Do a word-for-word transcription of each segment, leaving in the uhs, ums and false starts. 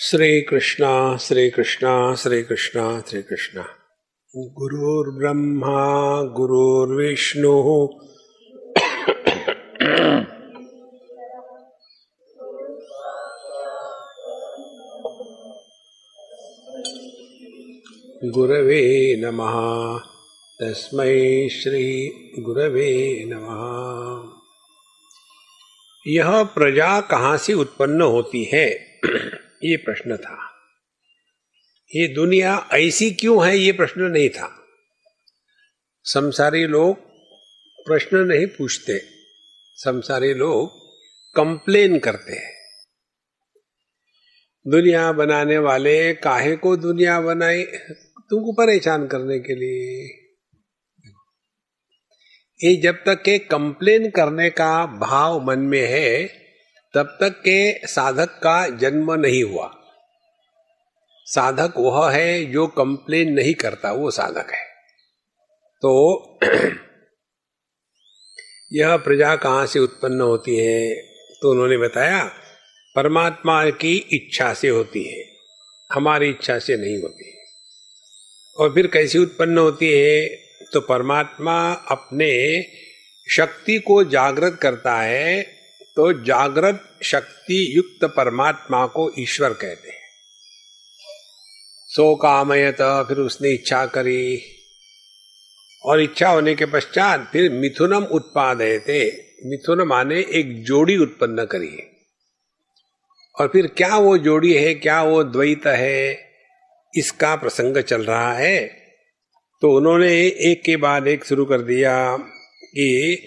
श्री कृष्णा श्री कृष्णा श्री कृष्णा श्री कृष्णा। गुरुर्ब्रह्मा गुरुर्विष्णु गुरवे नमः। तस्मै श्री गुरवे नमः। यह प्रजा कहाँ से उत्पन्न होती है, ये प्रश्न था। ये दुनिया ऐसी क्यों है, ये प्रश्न नहीं था। संसारी लोग प्रश्न नहीं पूछते, संसारी लोग कंप्लेन करते हैं। दुनिया बनाने वाले काहे को दुनिया बनाई, तुमको परेशान करने के लिए। ये जब तक के कंप्लेन करने का भाव मन में है, तब तक के साधक का जन्म नहीं हुआ। साधक वह है जो कंप्लेन नहीं करता, वो साधक है। तो यह प्रजा कहाँ से उत्पन्न होती है, तो उन्होंने बताया परमात्मा की इच्छा से होती है, हमारी इच्छा से नहीं होती। और फिर कैसी उत्पन्न होती है, तो परमात्मा अपने शक्ति को जागृत करता है, तो जागृत शक्ति युक्त परमात्मा को ईश्वर कहते हैं। सो कामयत, फिर उसने इच्छा करी, और इच्छा होने के पश्चात फिर मिथुनम उत्पादयते, मिथुन माने एक जोड़ी उत्पन्न करी। और फिर क्या वो जोड़ी है, क्या वो द्वैत है, इसका प्रसंग चल रहा है। तो उन्होंने एक के बाद एक शुरू कर दिया कि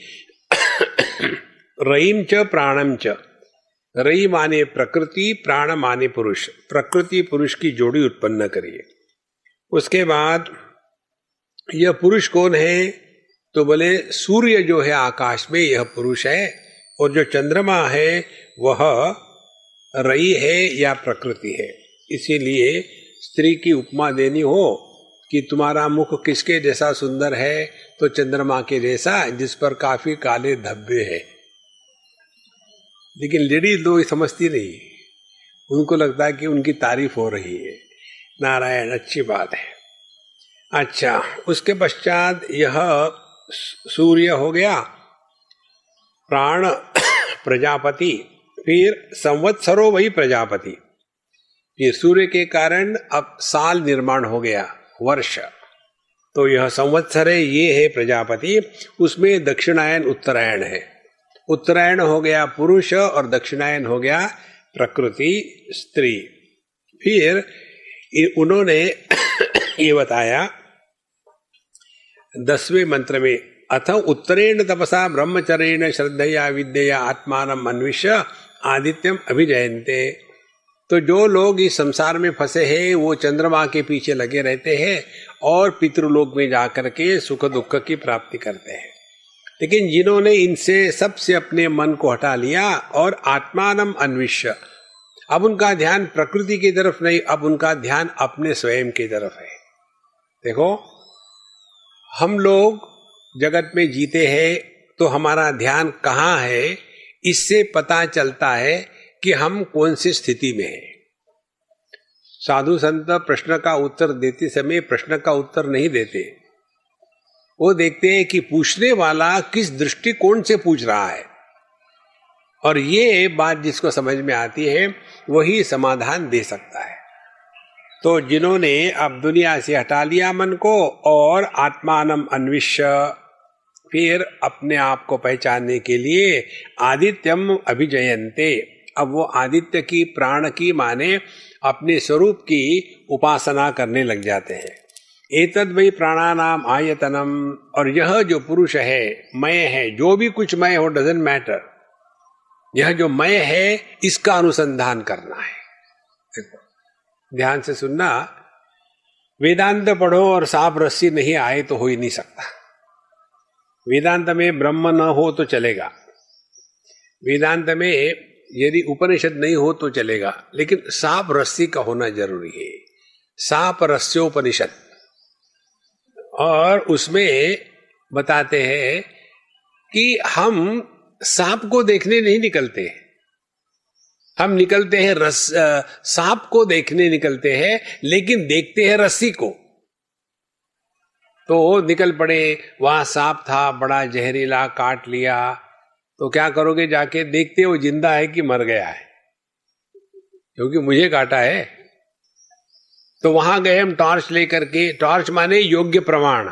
रईम च प्राणम च, रई माने प्रकृति, प्राण माने पुरुष, प्रकृति पुरुष की जोड़ी उत्पन्न करिए। उसके बाद यह पुरुष कौन है, तो बोले सूर्य जो है आकाश में, यह पुरुष है। और जो चंद्रमा है वह रई है या प्रकृति है। इसीलिए स्त्री की उपमा देनी हो कि तुम्हारा मुख किसके जैसा सुंदर है, तो चंद्रमा के जैसा जिस पर काफी काले धब्बे हैं। लेकिन लेडीज लोग समझती नहीं, उनको लगता है कि उनकी तारीफ हो रही है। नारायण, अच्छी बात है। अच्छा, उसके पश्चात यह सूर्य हो गया, प्राण प्रजापति, फिर संवत्सरो वही प्रजापति। ये सूर्य के कारण अब साल निर्माण हो गया, वर्ष। तो यह संवत्सर है, ये है प्रजापति। उसमें दक्षिणायन उत्तरायण है। उत्तरायण हो गया पुरुष और दक्षिणायन हो गया प्रकृति स्त्री। फिर उन्होंने ये बताया दसवें मंत्र में, अथ उत्तरेण तपसा ब्रह्मचर्येण श्रद्धया विद्यया आत्मानम अन्विष्य आदित्यम अभिजयन्ते। तो जो लोग इस संसार में फंसे हैं वो चंद्रमा के पीछे लगे रहते हैं और पितृलोक में जाकर के सुख दुख की प्राप्ति करते हैं। लेकिन जिन्होंने इनसे सबसे अपने मन को हटा लिया और आत्मानम अन्विष्य, अब उनका ध्यान प्रकृति की तरफ नहीं, अब उनका ध्यान अपने स्वयं की तरफ है। देखो, हम लोग जगत में जीते हैं तो हमारा ध्यान कहाँ है, इससे पता चलता है कि हम कौन सी स्थिति में हैं। साधु संत प्रश्न का उत्तर देते समय प्रश्न का उत्तर नहीं देते, वो देखते हैं कि पूछने वाला किस दृष्टिकोण से पूछ रहा है। और ये बात जिसको समझ में आती है वही समाधान दे सकता है। तो जिन्होंने अब दुनिया से हटा लिया मन को और आत्मानम अन्विष्य, फिर अपने आप को पहचानने के लिए आदित्यम अभिजयन्ते, अब वो आदित्य की, प्राण की माने अपने स्वरूप की उपासना करने लग जाते हैं। एतद् वै प्राणानाम आयतनम, और यह जो पुरुष है, मय है, जो भी कुछ मय हो डजंट मैटर, यह जो मय है इसका अनुसंधान करना है। देखो, ध्यान से सुनना, वेदांत पढ़ो और सांप रस्सी नहीं आए तो हो ही नहीं सकता। वेदांत में ब्रह्म न हो तो चलेगा, वेदांत में यदि उपनिषद नहीं हो तो चलेगा, लेकिन सांप रस्सी का होना जरूरी है। सांप रस्योपनिषद, और उसमें बताते हैं कि हम सांप को देखने नहीं निकलते, हम निकलते हैं रस सांप को देखने निकलते हैं, लेकिन देखते हैं रस्सी को। तो निकल पड़े, वहां सांप था बड़ा जहरीला, काट लिया, तो क्या करोगे? जाके देखते हो जिंदा है कि मर गया है, क्योंकि मुझे काटा है। तो वहां गए हम टॉर्च लेकर के। टॉर्च माने योग्य प्रमाण।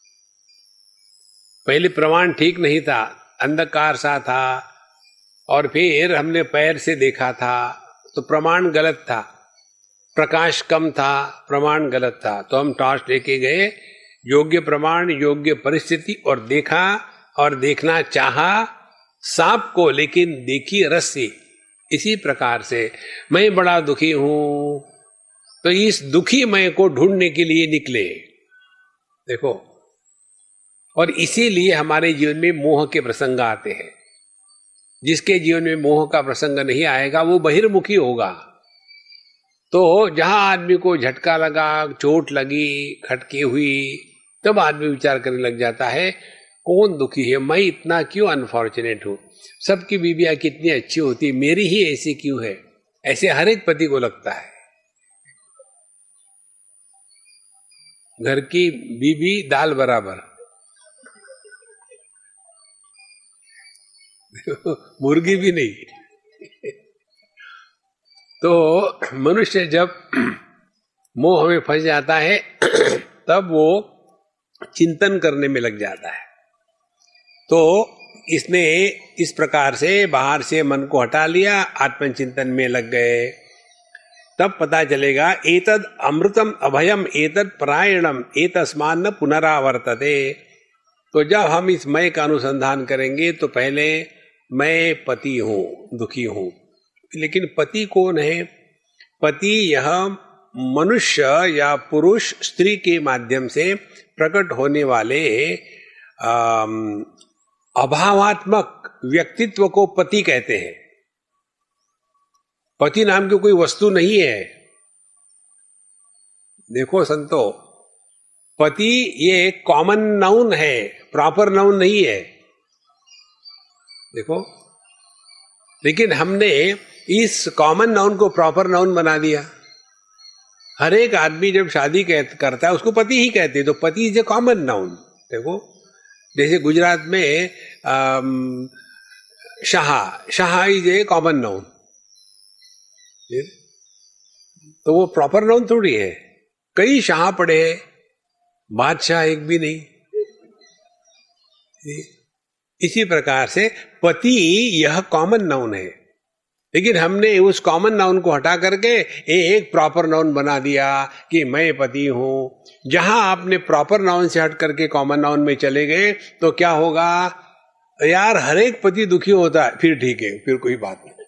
पहले प्रमाण ठीक नहीं था, अंधकार सा था, और फिर हमने पैर से देखा था तो प्रमाण गलत था, प्रकाश कम था, प्रमाण गलत था। तो हम टॉर्च लेके गए, योग्य प्रमाण, योग्य परिस्थिति, और देखा, और देखना चाहा सांप को, लेकिन देखी रस्सी। इसी प्रकार से मैं बड़ा दुखी हूं, तो इस दुखी मैं को ढूंढने के लिए निकले। देखो, और इसीलिए हमारे जीवन में मोह के प्रसंग आते हैं। जिसके जीवन में मोह का प्रसंग नहीं आएगा वो बहिर्मुखी होगा। तो जहां आदमी को झटका लगा, चोट लगी, खटकी हुई, तब आदमी विचार करने लग जाता है कौन दुखी है, मैं इतना क्यों अनफॉर्चुनेट हूं, सबकी बीबियां कितनी अच्छी होती, मेरी ही ऐसी क्यों है। ऐसे हर एक पति को लगता है। घर की बीबी दाल बराबर, मुर्गी भी नहीं। तो मनुष्य जब मोह में फंस जाता है तब वो चिंतन करने में लग जाता है। तो इसने इस प्रकार से बाहर से मन को हटा लिया, आत्मचिंतन में लग गए। तब पता चलेगा एतद अमृतम अभयम एतद परायणम एतस्मान् न पुनरावर्तते। तो जब हम इस मैं का अनुसंधान करेंगे तो पहले मैं पति हूं, दुखी हूं, लेकिन पति कौन है? पति यह मनुष्य या पुरुष स्त्री के माध्यम से प्रकट होने वाले अभावात्मक व्यक्तित्व को पति कहते हैं। पति नाम की कोई वस्तु नहीं है। देखो संतो, पति ये कॉमन नाउन है, प्रॉपर नाउन नहीं है। देखो, लेकिन हमने इस कॉमन नाउन को प्रॉपर नाउन बना दिया। हर एक आदमी जब शादी करता है उसको पति ही कहते हैं, तो पति इज ए कॉमन नाउन। देखो, जैसे गुजरात में Shah, Shah is a common noun, तो वो प्रॉपर नाउन थोड़ी है। कई शाह पड़े हैं, बादशाह एक भी नहीं। इसी प्रकार से पति यह कॉमन नाउन है, लेकिन हमने उस कॉमन नाउन को हटा करके एक प्रॉपर नाउन बना दिया कि मैं पति हूं। जहां आपने प्रॉपर नाउन से हट करके कॉमन नाउन में चले गए तो क्या होगा? यार, हर एक पति दुखी होता है, फिर ठीक है, फिर कोई बात नहीं।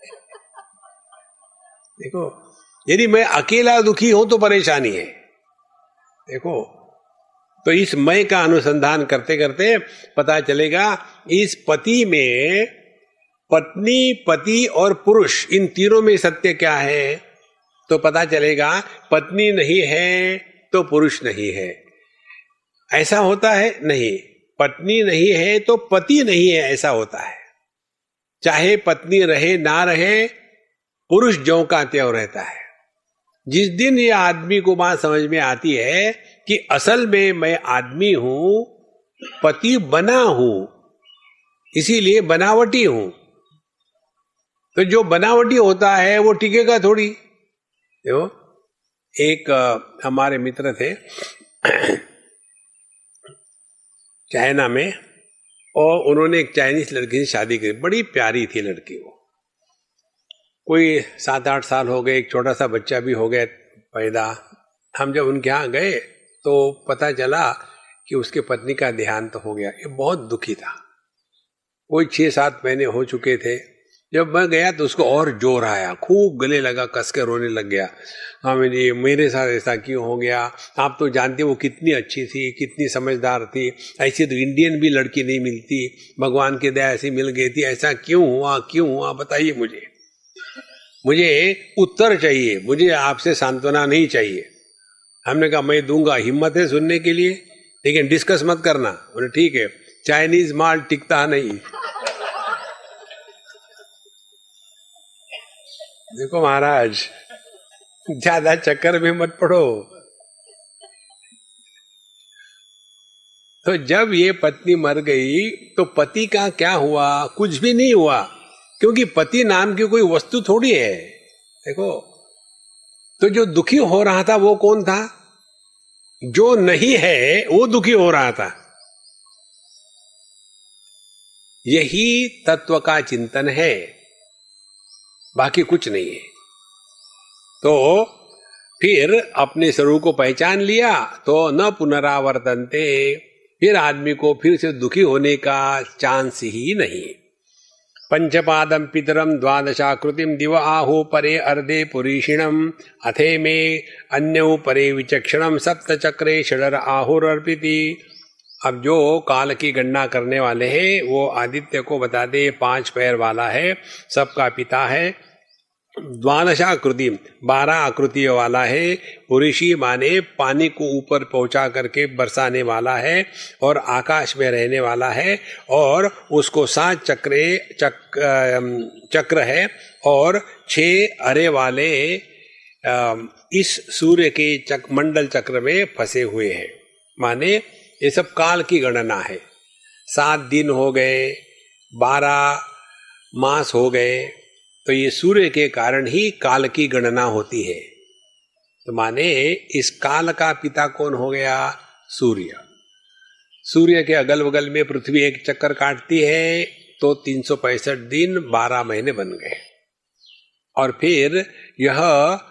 देखो, यदि मैं अकेला दुखी हूं तो परेशानी है। देखो, तो इस मैं का अनुसंधान करते करते पता चलेगा इस पति में पत्नी, पति और पुरुष, इन तीनों में सत्य क्या है। तो पता चलेगा पत्नी नहीं है तो पुरुष नहीं है। ऐसा होता है? नहीं। पत्नी नहीं है तो पति नहीं है, ऐसा होता है। चाहे पत्नी रहे ना रहे, पुरुष ज्यों का त्यों रहता है। जिस दिन ये आदमी को बात समझ में आती है कि असल में मैं आदमी हूं, पति बना हूं, इसीलिए बनावटी हूं, तो जो बनावटी होता है वो टिकेगा थोड़ी। देखो, एक आ, हमारे मित्र थे चाइना में, और उन्होंने एक चाइनीज लड़की से शादी की। बड़ी प्यारी थी लड़की वो, कोई सात आठ साल हो गए, एक छोटा सा बच्चा भी हो गया पैदा। हम जब उनके यहाँ गए तो पता चला कि उसके पत्नी का देहांत हो गया। ये बहुत दुखी था, कोई छह सात महीने हो चुके थे। जब मैं गया तो उसको और जोर आया, खूब गले लगा, कस के रोने लग गया। स्वामी जी, मेरे साथ ऐसा क्यों हो गया? आप तो जानते वो कितनी अच्छी थी, कितनी समझदार थी, ऐसी तो इंडियन भी लड़की नहीं मिलती, भगवान की दया ऐसी मिल गई थी, ऐसा क्यों हुआ, क्यों हुआ बताइए मुझे। मुझे उत्तर चाहिए, मुझे आपसे सांत्वना नहीं चाहिए। हमने कहा मैं दूंगा, हिम्मत है सुनने के लिए, लेकिन डिस्कस मत करना। बोले ठीक है, चाइनीज माल टिकता नहीं। देखो महाराज, ज्यादा चक्कर में मत पड़ो। तो जब ये पत्नी मर गई तो पति का क्या हुआ? कुछ भी नहीं हुआ, क्योंकि पति नाम की कोई वस्तु थोड़ी है। देखो, तो जो दुखी हो रहा था वो कौन था? जो नहीं है वो दुखी हो रहा था। यही तत्व का चिंतन है, बाकी कुछ नहीं है। तो फिर अपने स्वरूप को पहचान लिया तो न पुनरावर्तन्ते, फिर आदमी को फिर से दुखी होने का चांस ही नहीं। पंचपादम पितरम द्वादशाकृतिम दिव आहु परे अर्धे पुरीषिणम अथे में अन्यो परे विचक्षणम सप्त चक्रे षडर आहुरर्पिति। अब जो काल की गणना करने वाले हैं वो आदित्य को बता दे, पांच पैर वाला है, सबका पिता है। द्वादशाकृति, बारह आकृतियों वाला है। पुरुषी माने पानी को ऊपर पहुंचा करके बरसाने वाला है और आकाश में रहने वाला है, और उसको सात चक्रे चक, चक्र है और छह अरे वाले इस सूर्य के चक, मंडल चक्र में फंसे हुए हैं। माने ये सब काल की गणना है। सात दिन हो गए, बारह मास हो गए, तो ये सूर्य के कारण ही काल की गणना होती है। तो माने इस काल का पिता कौन हो गया? सूर्य। सूर्य के अगल बगल में पृथ्वी एक चक्कर काटती है तो तीन सौ पैंसठ दिन बारह महीने बन गए। और फिर यह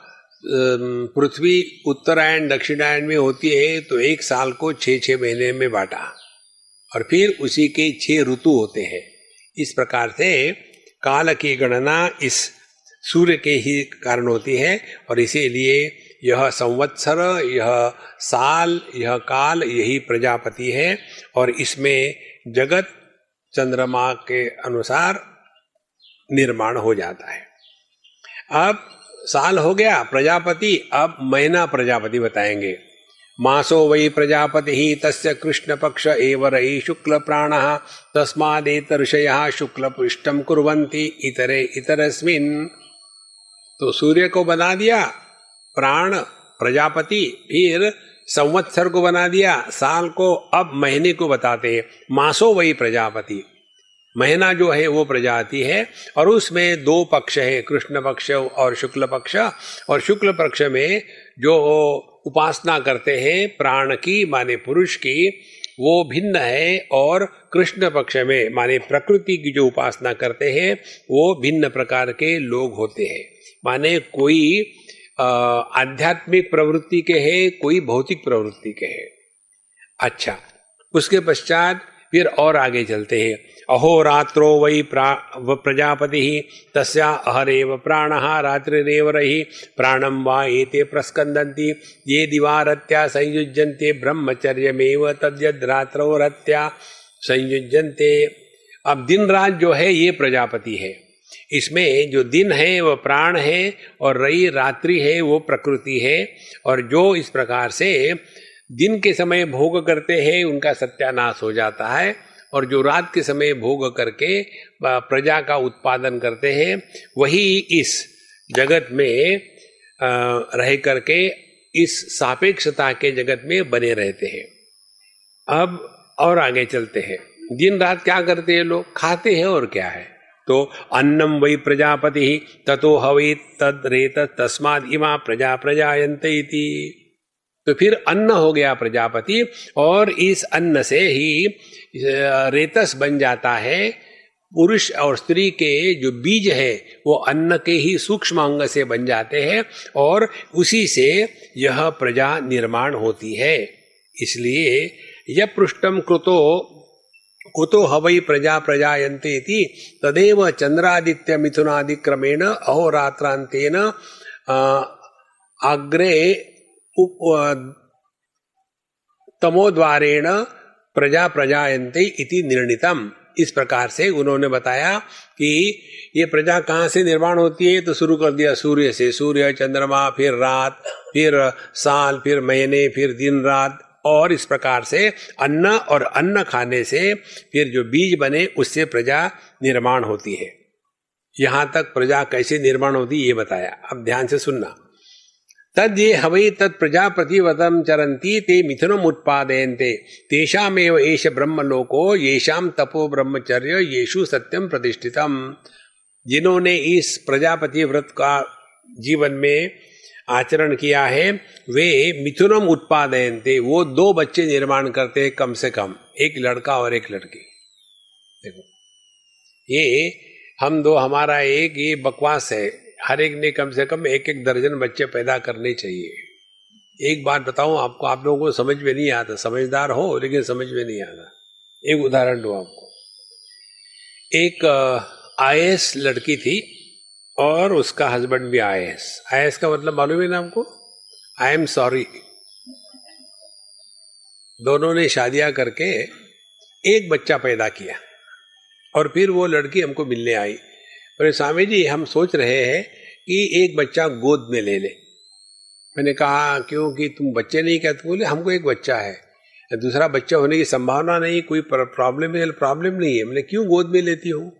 पृथ्वी उत्तरायण दक्षिणायन में होती है तो एक साल को छह छह महीने में बांटा, और फिर उसी के छह ऋतु होते हैं। इस प्रकार से काल की गणना इस सूर्य के ही कारण होती है, और इसीलिए यह संवत्सर, यह साल, यह काल, यही प्रजापति है, और इसमें जगत चंद्रमा के अनुसार निर्माण हो जाता है। अब साल हो गया प्रजापति, अब महीना प्रजापति बताएंगे। मासो वै प्रजापति ही तस्य कृष्ण पक्ष एव रहि शुक्ल प्राण तस्मादेत ऋषयः शुक्ल पृष्ठम कुर्वन्ति इतरे इतरस्मिन्। तो सूर्य को बना दिया प्राण प्रजापति, फिर संवत्सर को बना दिया साल को, अब महीने को बताते हैं। मासो वै प्रजापति, महीना जो है वो प्रजाति है, और उसमें दो पक्ष है, कृष्ण पक्ष और शुक्ल पक्ष। और शुक्ल पक्ष में जो उपासना करते हैं प्राण की माने पुरुष की, वो भिन्न है, और कृष्ण पक्ष में माने प्रकृति की जो उपासना करते हैं वो भिन्न प्रकार के लोग होते हैं। माने कोई आध्यात्मिक प्रवृत्ति के हैं, कोई भौतिक प्रवृत्ति के हैं। अच्छा, उसके पश्चात फिर और आगे चलते हैं। अहोरात्रो वै प्रजापति तस्या अहरेव प्राणः रात्रिरेव रहि प्राणं वा एते प्रस्कंदन्ति ये दिवारत्या संयुज्यन्ते ब्रह्मचर्यमेव तद्यद् रात्रौ रत्या संयुज्यन्ते। अब दिन रात जो है ये प्रजापति है, इसमें जो दिन है वो प्राण है, और रई रात्रि है वो प्रकृति है। और जो इस प्रकार से दिन के समय भोग करते हैं उनका सत्यानाश हो जाता है, और जो रात के समय भोग करके प्रजा का उत्पादन करते हैं वही इस जगत में रह करके इस सापेक्षता के जगत में बने रहते हैं। अब और आगे चलते हैं। दिन रात क्या करते हैं लोग? खाते हैं, और क्या है? तो अन्नम वै प्रजापति ततो हवै तद रेत तस्माद् इमा प्रजा प्रजायन्ते इति। तो फिर अन्न हो गया प्रजापति, और इस अन्न से ही रेतस बन जाता है। पुरुष और स्त्री के जो बीज है वो अन्न के ही सूक्ष्म अंग से बन जाते हैं, और उसी से यह प्रजा निर्माण होती है। इसलिए यह पृष्ठम कृतो कुतो हवै प्रजा प्रजायन्ते इति तदेव चंद्रादित्य मिथुनादि क्रमेण अहोरात्रांतेन अग्रे तमोद्वारेण प्रजा प्रजायन्ते इति निर्णितम। इस प्रकार से उन्होंने बताया कि ये प्रजा कहाँ से निर्माण होती है, तो शुरू कर दिया सूर्य से। सूर्य, चंद्रमा, फिर रात, फिर साल, फिर महीने, फिर दिन रात, और इस प्रकार से अन्न और अन्न खाने से फिर जो बीज बने उससे प्रजा निर्माण होती है। यहां तक प्रजा कैसे निर्माण होती ये बताया। अब ध्यान से सुनना। तद ये हवै तत् प्रजापतिव्रतं चरन्ति ते मिथुनम उत्पादयन्ते तेषामेव एष ब्रह्मलोको येषाम तपो ब्रह्मचर्य येषु सत्यम प्रतिष्ठितम। जिन्होंने इस प्रजापति व्रत का जीवन में आचरण किया है वे मिथुनम उत्पादयन्ते, वो दो बच्चे निर्माण करते हैं कम से कम, एक लड़का और एक लड़की। देखो ये हम दो हमारा एक ये बकवास है। हर एक ने कम से कम एक एक दर्जन बच्चे पैदा करने चाहिए। एक बात बताऊं आपको, आप लोगों को समझ में नहीं आता, समझदार हो लेकिन समझ में नहीं आता। एक उदाहरण दूं आपको। एक आई ए एस लड़की थी और उसका हस्बैंड भी आई A S. I A S का मतलब मालूम है ना आपको, आई एम सॉरी। दोनों ने शादियां करके एक बच्चा पैदा किया और फिर वो लड़की हमको मिलने आई। बोले स्वामी जी हम सोच रहे हैं कि एक बच्चा गोद में ले ले। मैंने कहा क्यों, कि तुम बच्चे नहीं कहते? बोले हमको एक बच्चा है, दूसरा बच्चा होने की संभावना नहीं, कोई प्रॉब्लम है? प्रॉब्लम नहीं है। मैंने क्यों गोद में लेती हूं?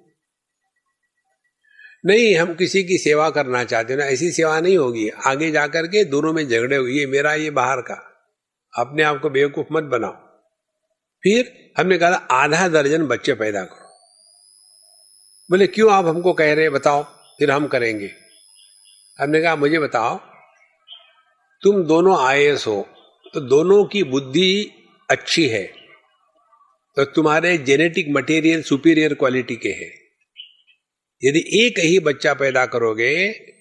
नहीं हम किसी की सेवा करना चाहते हो ना, ऐसी सेवा नहीं होगी, आगे जाकर के दोनों में झगड़े होगी, ये मेरा ये बाहर का, अपने आप को बेवकूफ मत बनाओ। फिर हमने कहा आधा दर्जन बच्चे पैदा करो। बोले क्यों आप हमको कह रहे, बताओ फिर हम करेंगे। हमने कहा मुझे बताओ, तुम दोनों आई ए एस हो तो दोनों की बुद्धि अच्छी है, तो तुम्हारे जेनेटिक मटेरियल सुपीरियर क्वालिटी के हैं। यदि एक ही बच्चा पैदा करोगे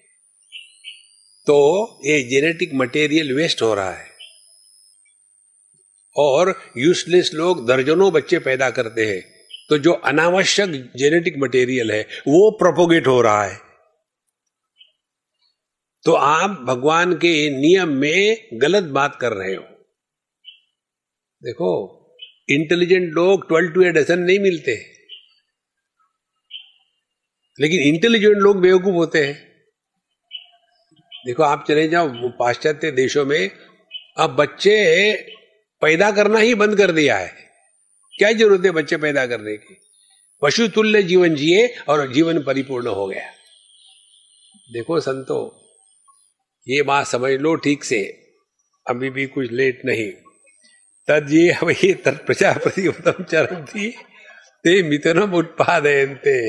तो ये जेनेटिक मटेरियल वेस्ट हो रहा है, और यूजलेस लोग दर्जनों बच्चे पैदा करते हैं, तो जो अनावश्यक जेनेटिक मटेरियल है वो प्रोपोगेट हो रहा है। तो आप भगवान के नियम में गलत बात कर रहे हो। देखो इंटेलिजेंट लोग ट्वेल्व टू ए डजन नहीं मिलते, लेकिन इंटेलिजेंट लोग बेवकूफ होते हैं। देखो आप चले जाओ पाश्चात्य देशों में, अब बच्चे पैदा करना ही बंद कर दिया है। क्या जरूरत है बच्चे पैदा करने की? पशु तुल्य जीवन जिए और जीवन परिपूर्ण हो गया। देखो संतो, ये बात समझ लो ठीक से, अभी भी कुछ लेट नहीं। तद ये वही तत् प्रजापति उत्तम चरन्ति ते मिथुनम उत्पादयन्ते,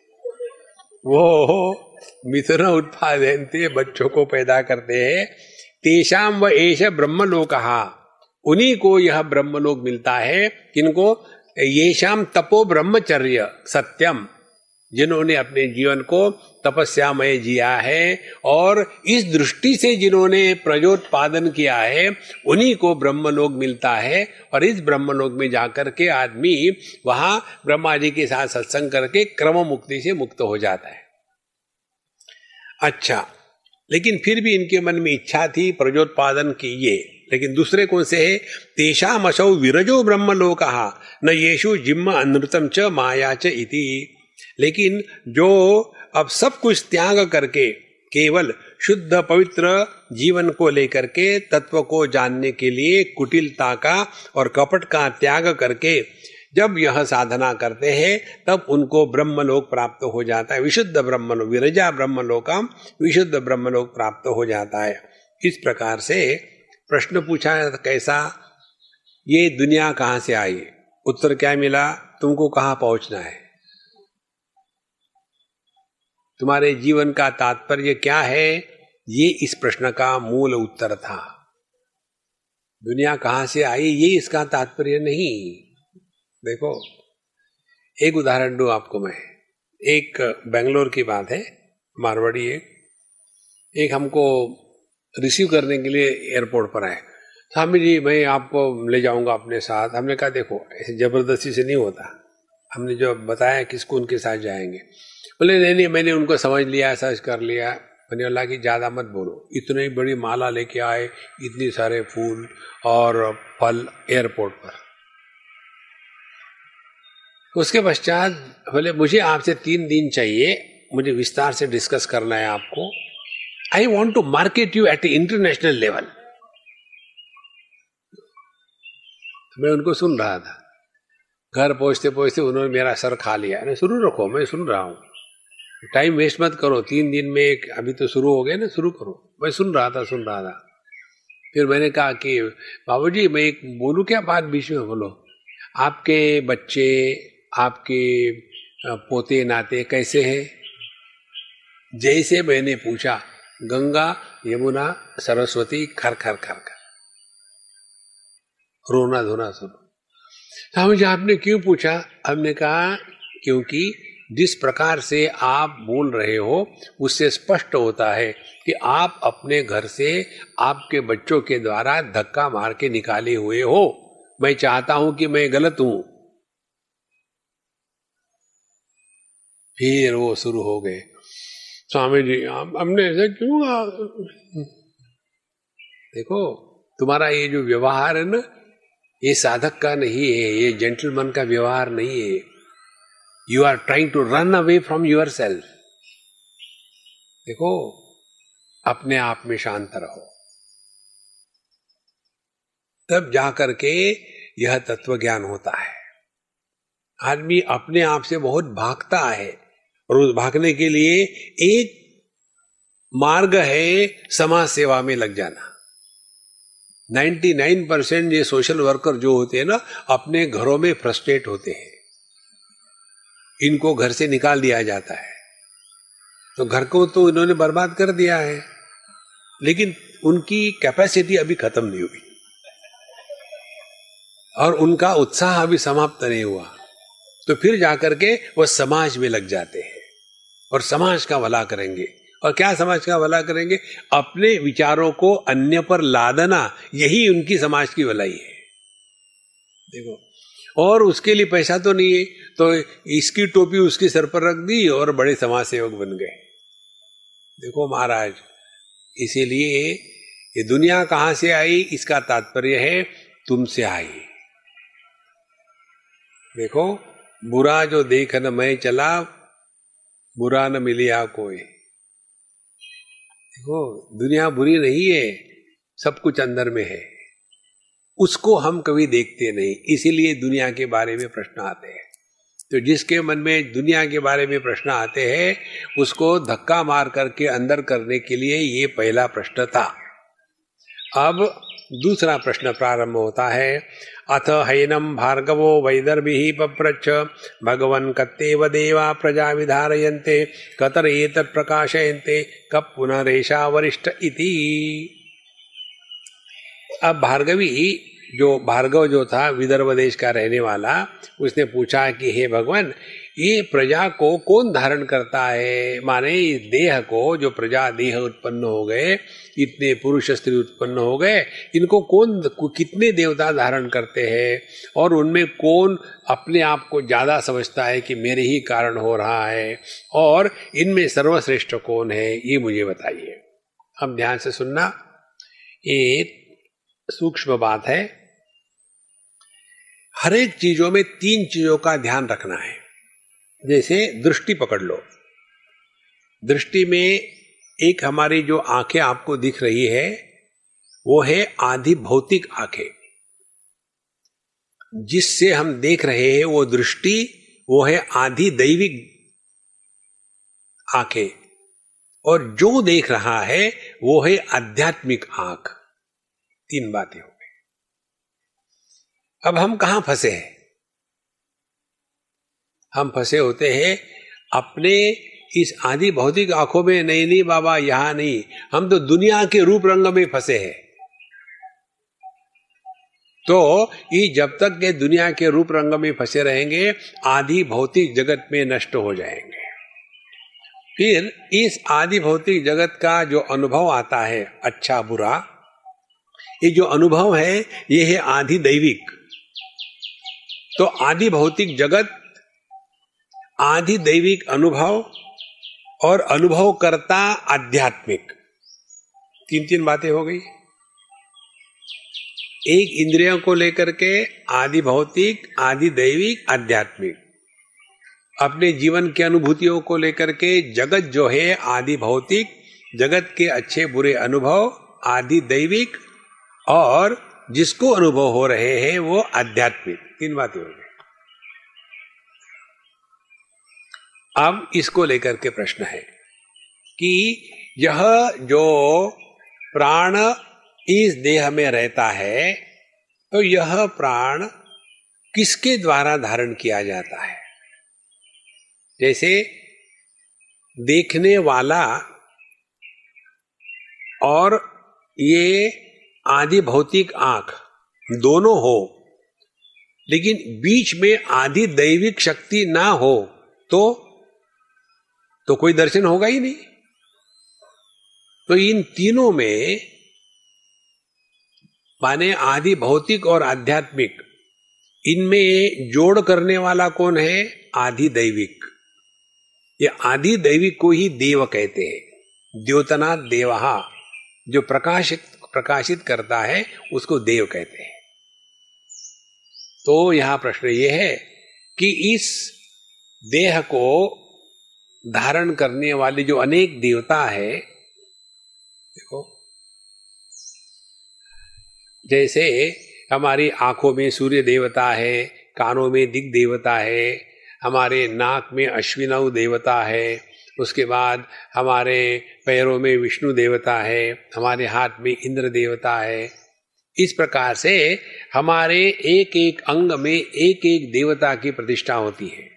वो मिथुन उत्पादयन्ते बच्चों को पैदा करते हैं। तेषाम व एष ब्रह्मलोकः, उन्हीं को यह ब्रह्मलोक मिलता है। किनको? येषाम तपो ब्रह्मचर्य सत्यम, जिन्होंने अपने जीवन को तपस्यामय जिया है और इस दृष्टि से जिन्होंने प्रजोत्पादन किया है, उन्हीं को ब्रह्मलोक मिलता है। और इस ब्रह्मलोक में जाकर के आदमी वहां ब्रह्मा जी के साथ सत्संग करके क्रम मुक्ति से मुक्त हो जाता है। अच्छा, लेकिन फिर भी इनके मन में इच्छा थी प्रजोत्पादन की ये, लेकिन दूसरे कौन से है? तेषाम असौ विरजो ब्रह्मलोकः न येषु जिम्म अनृतम च माया च इति। लेकिन जो अब सब कुछ त्याग करके केवल शुद्ध पवित्र जीवन को लेकर के तत्व को जानने के लिए कुटिलता का और कपट का त्याग करके जब यह साधना करते हैं, तब उनको ब्रह्मलोक प्राप्त हो जाता है। विशुद्ध ब्रह्मलोक, विरजा ब्रह्मलोकम, विशुद्ध ब्रह्मलोक प्राप्त हो जाता है। इस प्रकार से प्रश्न पूछा कैसा, ये दुनिया कहां से आई? उत्तर क्या मिला? तुमको कहां पहुंचना है, तुम्हारे जीवन का तात्पर्य क्या है, ये इस प्रश्न का मूल उत्तर था। दुनिया कहां से आई ये इसका तात्पर्य नहीं। देखो एक उदाहरण दूं आपको मैं। एक बेंगलोर की बात है, मारवाड़ी एक एक हमको रिसीव करने के लिए एयरपोर्ट पर आए। स्वामी जी मैं आपको ले जाऊंगा अपने साथ। हमने कहा देखो ऐसे जबरदस्ती से नहीं होता, हमने जो बताया किसको उनके साथ जाएंगे। बोले नहीं नहीं मैंने उनको समझ लिया, सर्च कर लिया। मैंने अल्लाह की ज्यादा मत बोलो, इतनी बड़ी माला लेके आए, इतने सारे फूल और फल एयरपोर्ट पर। उसके पश्चात बोले मुझे आपसे तीन दिन चाहिए, मुझे विस्तार से डिस्कस करना है आपको। I want to market you at international level. मैं उनको सुन रहा था। घर पहुंचते पहुंचते उन्होंने मेरा सर खा लिया। अरे सुनो रखो, मैं सुन रहा हूं। टाइम वेस्ट मत करो, तीन दिन में एक, अभी तो शुरू हो गए ना, शुरू करो। मैं सुन रहा था सुन रहा था फिर मैंने कहा कि बाबूजी मैं एक बोलूं क्या बात बीच में? बोलो। आपके बच्चे, आपके पोते नाते कैसे हैं? जैसे मैंने पूछा, गंगा यमुना सरस्वती खर खर खर खर रोना धोना सब। स्वामी जी आपने क्यों पूछा? हमने कहा क्योंकि जिस प्रकार से आप बोल रहे हो उससे स्पष्ट होता है कि आप अपने घर से आपके बच्चों के द्वारा धक्का मार के निकाले हुए हो। मैं चाहता हूं कि मैं गलत हूं। फिर वो शुरू हो गए, स्वामी जी हमने ऐसा क्यों? देखो तुम्हारा ये जो व्यवहार है ना, ये साधक का नहीं है, ये जेंटलमैन का व्यवहार नहीं है। You are trying to run away from yourself. देखो अपने आप में शांत रहो, तब जाकर के यह तत्व ज्ञान होता है। आदमी अपने आप से बहुत भागता है और उस भागने के लिए एक मार्ग है समाज सेवा में लग जाना। निन्यानवे परसेंट ये सोशल वर्कर जो होते हैं ना, अपने घरों में फ्रस्ट्रेट होते हैं। इनको घर से निकाल दिया जाता है, तो घर को तो इन्होंने बर्बाद कर दिया है, लेकिन उनकी कैपेसिटी अभी खत्म नहीं हुई और उनका उत्साह अभी समाप्त नहीं हुआ। तो फिर जाकर के वो समाज में लग जाते हैं और समाज का भला करेंगे। और क्या समाज का भला करेंगे? अपने विचारों को अन्य पर लादना, यही उनकी समाज की भलाई है। देखो, और उसके लिए पैसा तो नहीं है, तो इसकी टोपी उसके सर पर रख दी और बड़े समाज सेवक बन गए। देखो महाराज, इसीलिए ये दुनिया कहां से आई, इसका तात्पर्य है तुमसे आई। देखो, बुरा जो देख न मैं चला, बुरा न मिलिया कोई। देखो दुनिया बुरी नहीं है, सब कुछ अंदर में है, उसको हम कभी देखते नहीं, इसीलिए दुनिया के बारे में प्रश्न आते हैं। तो जिसके मन में दुनिया के बारे में प्रश्न आते हैं, उसको धक्का मार करके अंदर करने के लिए ये पहला प्रश्न था। अब दूसरा प्रश्न प्रारंभ होता है। अथ हैनम भार्गवो वैदर्भिः पप्रच्छ भगवन् कत्तेव देवा प्रजा विधारयन्ते कतर एतत् प्रकाशयन्ते कब पुनरेषा वरिष्ठ इति। अब भार्गवी, जो भार्गव जो था विदर्भ देश का रहने वाला, उसने पूछा कि हे भगवान, ये प्रजा को कौन धारण करता है? माने इस देह को, जो प्रजा देह उत्पन्न हो गए, इतने पुरुष स्त्री उत्पन्न हो गए, इनको कौन, कितने देवता धारण करते हैं? और उनमें कौन अपने आप को ज्यादा समझता है कि मेरे ही कारण हो रहा है? और इनमें सर्वश्रेष्ठ कौन है, ये मुझे बताइए। अब ध्यान से सुनना, ये सूक्ष्म बात है। हर एक चीजों में तीन चीजों का ध्यान रखना है। जैसे दृष्टि पकड़ लो, दृष्टि में एक हमारी जो आंखें आपको दिख रही है, वो है आधि भौतिक आंखें, जिससे हम देख रहे हैं वो दृष्टि, वो है आधि दैविक आंखें, और जो देख रहा है वो है आध्यात्मिक आंख। तीन बातें हो गई। अब हम कहां फंसे हैं? हम फंसे होते हैं अपने इस आदि भौतिक आंखों में। नहीं नहीं बाबा, यहां नहीं, हम तो दुनिया के रूप रंग में फंसे हैं। तो ये जब तक के दुनिया के रूप रंग में फंसे रहेंगे, आदि भौतिक जगत में नष्ट हो जाएंगे। फिर इस आदि भौतिक जगत का जो अनुभव आता है, अच्छा बुरा, ये जो अनुभव है ये है आदि दैविक। तो आदि भौतिक जगत, आदि दैविक अनुभव और अनुभव करता आध्यात्मिक, तीन तीन बातें हो गई। एक इंद्रियों को लेकर के आदि भौतिक, आदि दैविक, आध्यात्मिक। अपने जीवन की अनुभूतियों को लेकर के जगत जो है आदि भौतिक, जगत के अच्छे बुरे अनुभव आदि दैविक, और जिसको अनुभव हो रहे हैं वो आध्यात्मिक। तीन बातें हो गई। अब इसको लेकर के प्रश्न है कि यह जो प्राण इस देह में रहता है, तो यह प्राण किसके द्वारा धारण किया जाता है? जैसे देखने वाला और ये आदि भौतिक आंख दोनों हो, लेकिन बीच में आदि दैविक शक्ति ना हो तो तो कोई दर्शन होगा ही नहीं। तो इन तीनों में माने आदि भौतिक और आध्यात्मिक, इनमें जोड़ करने वाला कौन है? आदि दैविक। ये आदि दैविक को ही देव कहते हैं। द्योतना देवहा, जो प्रकाशित प्रकाशित करता है उसको देव कहते हैं। तो यहां प्रश्न ये है कि इस देह को धारण करने वाले जो अनेक देवता है, देखो जैसे हमारी आंखों में सूर्य देवता है, कानों में दिग देवता है, हमारे नाक में अश्विनौ देवता है, उसके बाद हमारे पैरों में विष्णु देवता है, हमारे हाथ में इंद्र देवता है। इस प्रकार से हमारे एक एक अंग में एक एक देवता की प्रतिष्ठा होती है।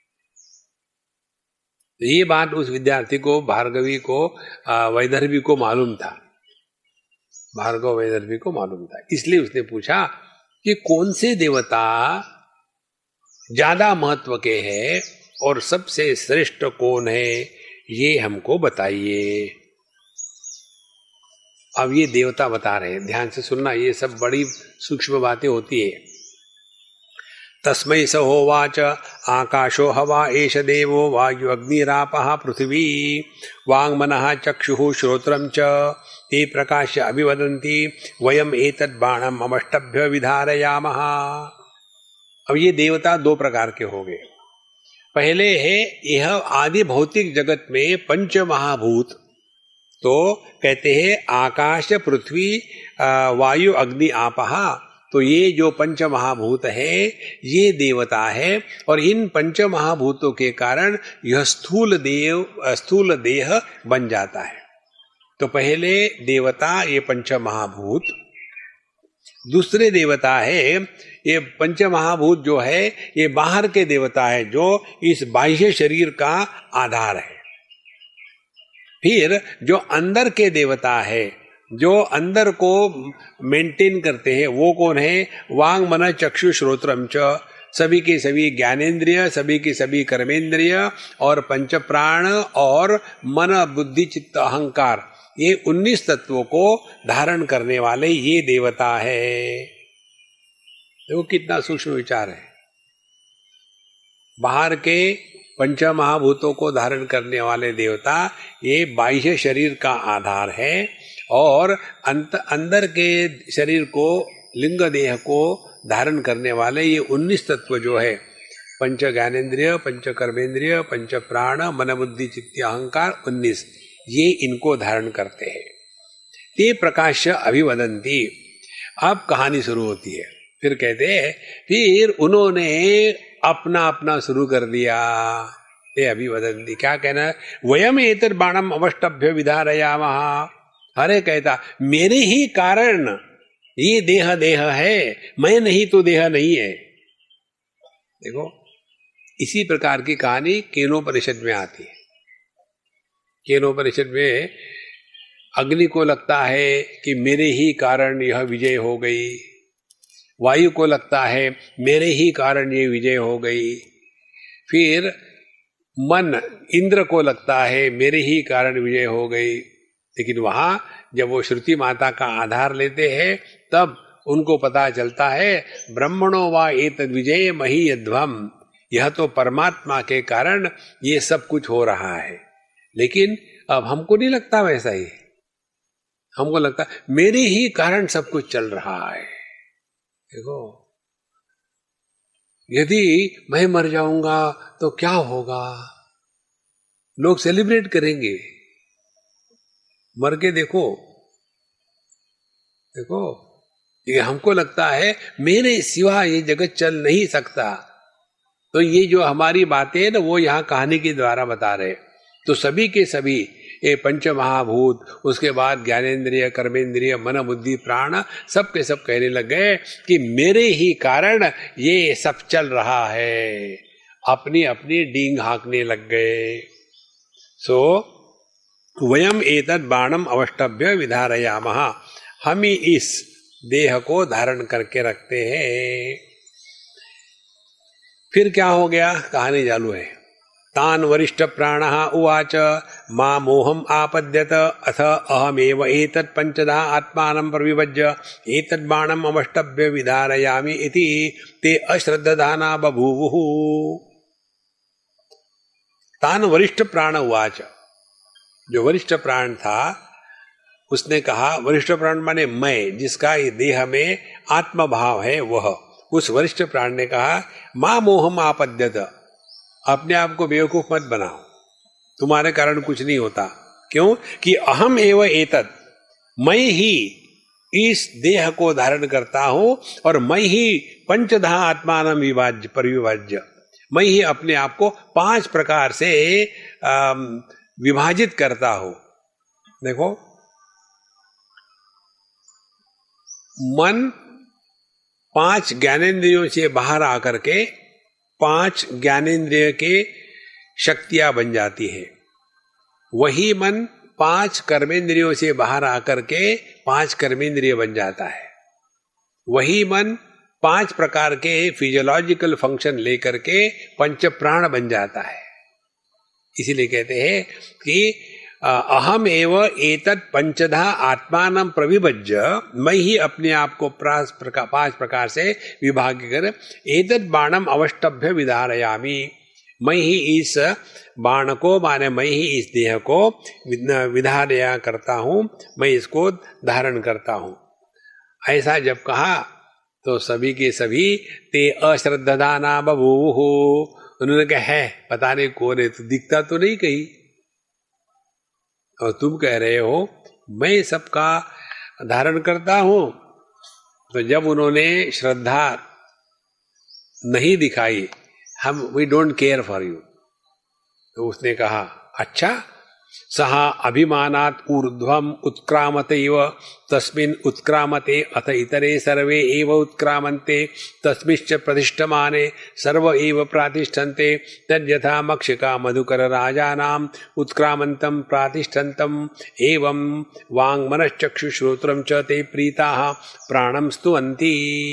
ये बात उस विद्यार्थी को, भार्गवी को, वैदर्भी को मालूम था। भार्गव वैदर्भी को मालूम था, इसलिए उसने पूछा कि कौन से देवता ज्यादा महत्व के हैं और सबसे श्रेष्ठ कौन है, ये हमको बताइए। अब ये देवता बता रहे हैं, ध्यान से सुनना, ये सब बड़ी सूक्ष्म बातें होती है। तस्मै स होवाच आकाशो हवा एष देवो वायु अग्निरापः पृथिवी वाङ्मनः चक्षुः श्रोत्रं च ते प्रकाश्य अभिवदन्ति वयम् एतद् बाणम् अमष्टभ्य विधारयामः। अब ये देवता दो प्रकार के हो गए। पहले है यह आदि भौतिक जगत में पंच महाभूत, तो कहते हैं आकाश पृथ्वी वायु अग्नि आपः, तो ये जो पंच महाभूत है ये देवता है, और इन पंच महाभूतों के कारण यह स्थूल देव स्थूल देह बन जाता है। तो पहले देवता ये पंच महाभूत, दूसरे देवता है ये पंच महाभूत जो है ये बाहर के देवता है, जो इस बाह्य शरीर का आधार है। फिर जो अंदर के देवता है, जो अंदर को मेंटेन करते हैं, वो कौन है? वांग मन चक्षु श्रोत्रम च, सभी के सभी ज्ञानेंद्रिय, सभी के सभी कर्मेंद्रिय और पंच प्राण और मन बुद्धि चित्त अहंकार, ये उन्नीस तत्वों को धारण करने वाले ये देवता है। देखो कितना सूक्ष्म विचार है। बाहर के पंच महाभूतों को धारण करने वाले देवता ये बाह्य शरीर का आधार है, और अंत अंदर के शरीर को, लिंग देह को धारण करने वाले ये उन्नीस तत्व जो है, पंच ज्ञानेन्द्रिय, पंच कर्मेंद्रिय, पंच प्राण, मन बुद्धि चित्त अहंकार, उन्नीस, ये इनको धारण करते हैं। ते प्रकाश्य अभिवदन्ति। अब कहानी शुरू होती है। फिर कहते हैं फिर उन्होंने अपना अपना शुरू कर दिया। ते अभिवदन्ति, क्या कहना? वयम एतद् बाणम अवष्टभ्य विधारयामः। हरे कहता मेरे ही कारण ये देह देह है, मैं नहीं तो देह नहीं है। देखो इसी प्रकार की कहानी केनोपनिषद में आती है। केनोपनिषद में अग्नि को लगता है कि मेरे ही कारण यह विजय हो गई, वायु को लगता है मेरे ही कारण ये विजय हो गई, फिर मन इंद्र को लगता है मेरे ही कारण विजय हो गई। लेकिन वहां जब वो श्रुति माता का आधार लेते हैं तब उनको पता चलता है ब्रह्मणो वा एतद् विजय मही यध्वम, यह तो परमात्मा के कारण ये सब कुछ हो रहा है। लेकिन अब हमको नहीं लगता वैसा ही, हमको लगता मेरे ही कारण सब कुछ चल रहा है। देखो यदि मैं मर जाऊंगा तो क्या होगा? लोग सेलिब्रेट करेंगे। मर के देखो देखो ये हमको लगता है मेरे सिवा ये जगत चल नहीं सकता, तो ये जो हमारी बातें हैं ना वो यहाँ कहानी के द्वारा बता रहे। तो सभी के सभी ये पंच महाभूत, उसके बाद ज्ञानेन्द्रिय, कर्मेंद्रिय, मन, बुद्धि, प्राण, सब के सब कहने लग गए कि मेरे ही कारण ये सब चल रहा है, अपनी अपनी डींग हाँकने लग गए। सो वयम एतद् बाणम अवष्टभ्य विधारयामः, हम ही इस देह को धारण करके रखते हैं। फिर क्या हो गया, कहानी चालू है। तान वरिष्ठ प्राणः उवाच मा मोहम आपद्यत अथ अहमेव एतत् पंचधा आत्मानं प्रविभज्य एतद् बाणम् अवष्टभ्य विधारयामि इति ते अश्रद्धधाना बभूवुः। तान वरिष्ठ प्राण उवाच, जो वरिष्ठ प्राण था उसने कहा, वरिष्ठ प्राण माने मैं, जिसका ये देह में आत्म भाव है वह, उस वरिष्ठ प्राण ने कहा मां मोहम आपद्यत, अपने आप को बेवकूफ मत बनाओ, तुम्हारे कारण कुछ नहीं होता। क्यों कि अहम एव एतत्, मैं ही इस देह को धारण करता हूं और मैं ही पंचधा आत्मानं विभाज्य परिविभाज्य, मैं ही अपने आप को पांच प्रकार से विभाजित करता हूं। देखो, मन पांच ज्ञानेंद्रियों से बाहर आकर के पांच ज्ञानेंद्रिय के शक्तियां बन जाती है। वही मन पांच कर्मेंद्रियों से बाहर आकर के पांच कर्मेंद्रिय बन जाता है। वही मन पांच प्रकार के फिजियोलॉजिकल फंक्शन लेकर के पंच प्राण बन जाता है। इसीलिए कहते हैं कि अहम एव एतत् पंचधा आत्मानं प्रविभज्य, मैं ही अपने आप को पांच प्रकार पांच प्रकार से विभाग कर एतत् बाणम अवष्टभ्य विधारयामि, मैं ही इस बाण को माने मैं ही इस देह को विधारया करता हूं, मैं इसको धारण करता हूं। ऐसा जब कहा तो सभी के सभी ते अश्रद्धधाना बभूवुः, उन्होंने कहा है पता नहीं कौन है, तो दिखता तो नहीं कहीं, और तुम कह रहे हो मैं सबका धारण करता हूं। तो जब उन्होंने श्रद्धा नहीं दिखाई, हम we don't care for you, तो उसने कहा अच्छा, सहा अभिमानात् ऊर्ध्वम उत्क्रामते इव तस्मिन् उत्क्रामते अथ इतरे सर्वे एव उत्क्रामन्ते तस्मिश्च प्रतिष्ठमाने सर्व एव प्रातिष्ठन्ते तद्यथा मक्षिका मधुकर राजानाम् उत्क्रामन्तं प्रातिष्ठन्तं एवं वाङ् मनश्चक्षु श्रोत्रं च ते प्रीताः प्राणं स्तुवन्ति।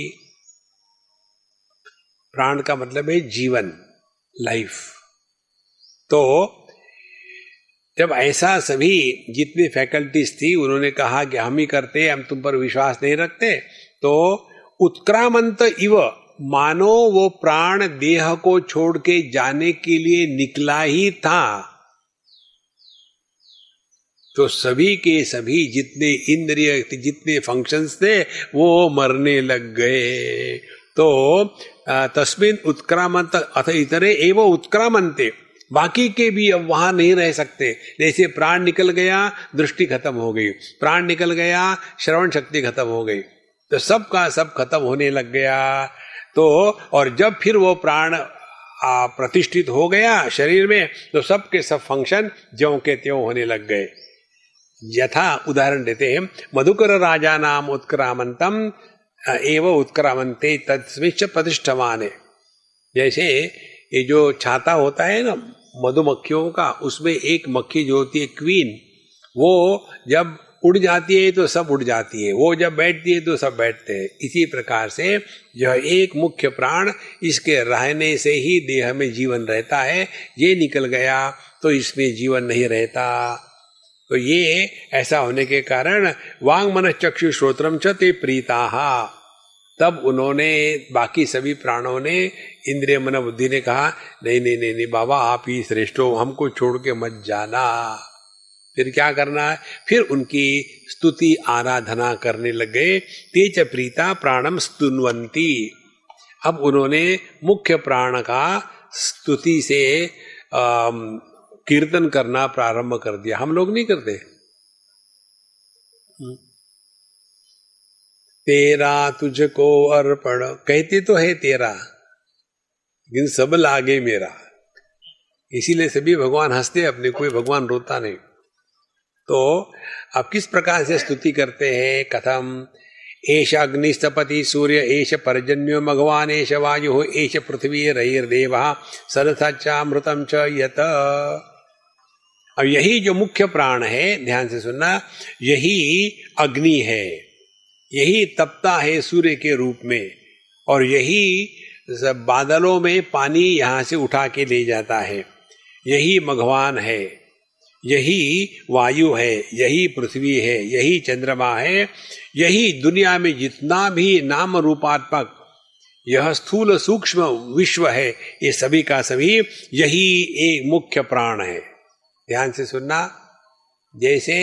प्राण का मतलब है जीवन, लाइफ। तो जब ऐसा सभी जितनी फैकल्टीज थी उन्होंने कहा कि हम ही करते, हम तुम पर विश्वास नहीं रखते, तो उत्क्रामंत इव, मानो वो प्राण देह को छोड़ के जाने के लिए निकला ही था। तो सभी के सभी जितने इंद्रिय, जितने फंक्शंस थे वो मरने लग गए। तो तस्मिन् उत्क्रामंत अथ इतरे एव उत्क्रामन्ते, बाकी के भी अब वहां नहीं रह सकते। जैसे प्राण निकल गया, दृष्टि खत्म हो गई, प्राण निकल गया, श्रवण शक्ति खत्म हो गई, तो सब का सब खत्म होने लग गया। तो और जब फिर वो प्राण प्रतिष्ठित हो गया शरीर में, तो सब के सब फंक्शन ज्यों के त्यों होने लग गए। यथा उदाहरण देते हैं, मधुकर राजा नाम उत्क्रामंतम एव उत्क्रामंते तस्मिश्च प्रतिष्ठमाने। जैसे ये जो छाता होता है ना मधुमक्खियों का, उसमें एक मक्खी जो होती है क्वीन, वो जब उड़ जाती है तो सब उड़ जाती है, वो जब बैठती है तो सब बैठते हैं। इसी प्रकार से यह एक मुख्य प्राण, इसके रहने से ही देह में जीवन रहता है। ये निकल गया तो इसमें जीवन नहीं रहता। तो ये ऐसा होने के कारण वांग मन चक्षु श्रोत्रम च ते प्रीताः, तब उन्होंने बाकी सभी प्राणों ने, इंद्रिय मन बुद्धि ने कहा नहीं नहीं नहीं नहीं बाबा, आप ही श्रेष्ठ हो, हमको छोड़ के मत जाना। फिर क्या करना है, फिर उनकी स्तुति आराधना करने लग गए। तेज प्रीता प्राणम स्तुन्वन्ति, अब उन्होंने मुख्य प्राण का स्तुति से आ, कीर्तन करना प्रारंभ कर दिया। हम लोग नहीं करते। तेरा तुझको अर्पण, कहते तो है तेरा, लेकिन सब लागे मेरा, इसीलिए सभी भगवान हंसते, अपने कोई भगवान रोता नहीं। तो आप किस प्रकार से स्तुति करते हैं? कथम एष अग्निस्तपति सूर्य एष पर्जन्यो भगवान एष वायु एष पृथ्वी रैर्देवः सरथच्चामृतम च यत। अब यही जो मुख्य प्राण है, ध्यान से सुनना, यही अग्नि है, यही तपता है सूर्य के रूप में, और यही बादलों में पानी यहां से उठा के ले जाता है, यही भगवान है, यही वायु है, यही पृथ्वी है, यही चंद्रमा है, यही दुनिया में जितना भी नाम रूपात्मक यह स्थूल सूक्ष्म विश्व है, ये सभी का सभी यही एक मुख्य प्राण है। ध्यान से सुनना, जैसे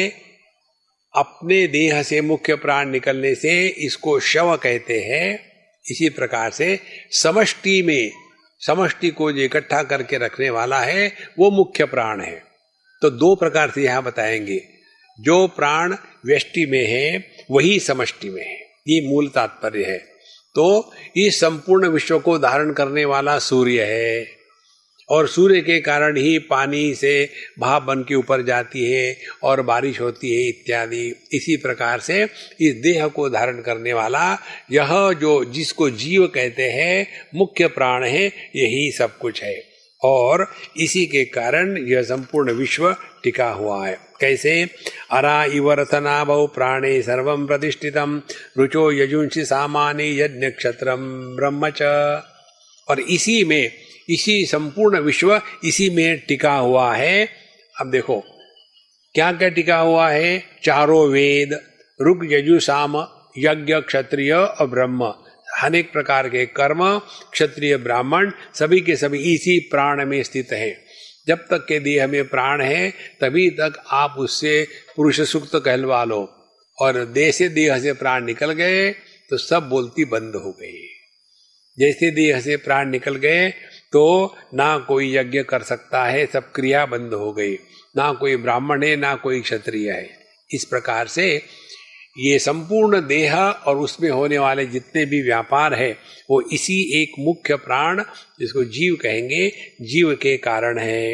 अपने देह से मुख्य प्राण निकलने से इसको शव कहते हैं, इसी प्रकार से समष्टि में, समष्टि को जो इकट्ठा करके रखने वाला है वो मुख्य प्राण है। तो दो प्रकार से यहां बताएंगे, जो प्राण व्यष्टि में है वही समष्टि में है, ये मूल तात्पर्य है। तो इस संपूर्ण विश्व को धारण करने वाला सूर्य है, और सूर्य के कारण ही पानी से भाप बन के ऊपर जाती है और बारिश होती है इत्यादि। इसी प्रकार से इस देह को धारण करने वाला यह जो जिसको जीव कहते हैं मुख्य प्राण है, यही सब कुछ है, और इसी के कारण यह संपूर्ण विश्व टिका हुआ है। कैसे? अरा इव रथनाभौ प्राणे सर्वं प्रतिष्ठितम् रुचो यजुंसि सामानि यज्ञ क्षत्रम ब्रह्म च। और इसी में, इसी संपूर्ण विश्व इसी में टिका हुआ है। अब देखो क्या क्या टिका हुआ है? चारों वेद, ऋग यजु साम, यज्ञ क्षत्रिय और ब्रह्म, अनेक प्रकार के कर्म, क्षत्रिय ब्राह्मण, सभी के सभी इसी प्राण में स्थित है। जब तक के देह में प्राण है तभी तक आप उससे पुरुष सूक्त कहलवा लो, और देह से देह से प्राण निकल गए तो सब बोलती बंद हो गई। जैसे देह से प्राण निकल गए तो ना कोई यज्ञ कर सकता है, सब क्रिया बंद हो गई, ना कोई ब्राह्मण है ना कोई क्षत्रिय है। इस प्रकार से ये संपूर्ण देह और उसमें होने वाले जितने भी व्यापार है वो इसी एक मुख्य प्राण, जिसको जीव कहेंगे, जीव के कारण है।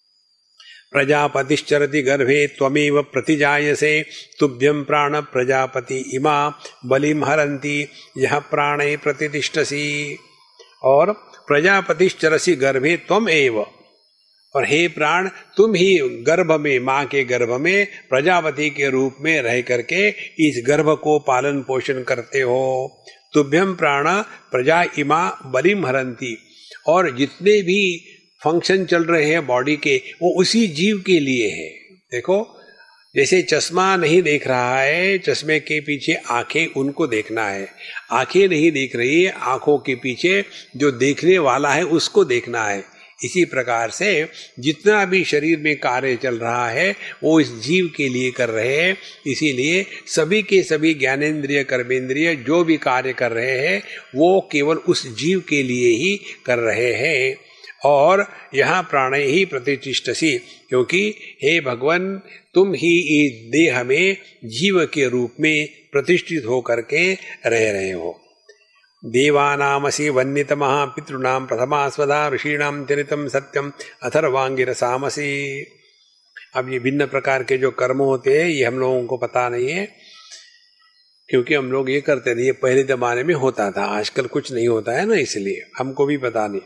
प्रजापतिश्चरति गर्भे त्वमेव प्रतिजायसे तुभ्यं प्राण प्रजापति इमा बलिम हरन्ति यह प्राणे प्रतिष्ठसि। और प्रजापतिश्चरसि गर्भे त्वम एव, और हे प्राण तुम ही गर्भ में, माँ के गर्भ में प्रजापति के रूप में रह करके इस गर्भ को पालन पोषण करते हो। तुभ्यम प्राण प्रजा इमा बलिम हरंती, और जितने भी फंक्शन चल रहे हैं बॉडी के वो उसी जीव के लिए है। देखो जैसे चश्मा नहीं देख रहा है, चश्मे के पीछे आंखें, उनको देखना है। आंखें नहीं देख रही है, आंखों के पीछे जो देखने वाला है उसको देखना है। इसी प्रकार से जितना भी शरीर में कार्य चल रहा है वो इस जीव के लिए कर रहे हैं। इसीलिए सभी के सभी ज्ञानेंद्रिय कर्मेंद्रिय जो भी कार्य कर रहे हैं वो केवल उस जीव के लिए ही कर रहे हैं। और यहाँ प्राणे ही प्रतिष्ठसि, क्योंकि हे भगवान तुम ही इस देह में जीव के रूप में प्रतिष्ठित होकर के रह रहे हो। देवानामसि वन्नितमः पितॄणां प्रथमा स्वधा ऋषीणां चरितं सत्यम अथर्वांगिरसामसि। अब ये भिन्न प्रकार के जो कर्म होते हैं ये हम लोगों को पता नहीं है, क्योंकि हम लोग ये करते नहीं, ये पहले जमाने में होता था, आजकल कुछ नहीं होता है ना, इसलिए हमको भी पता नहीं।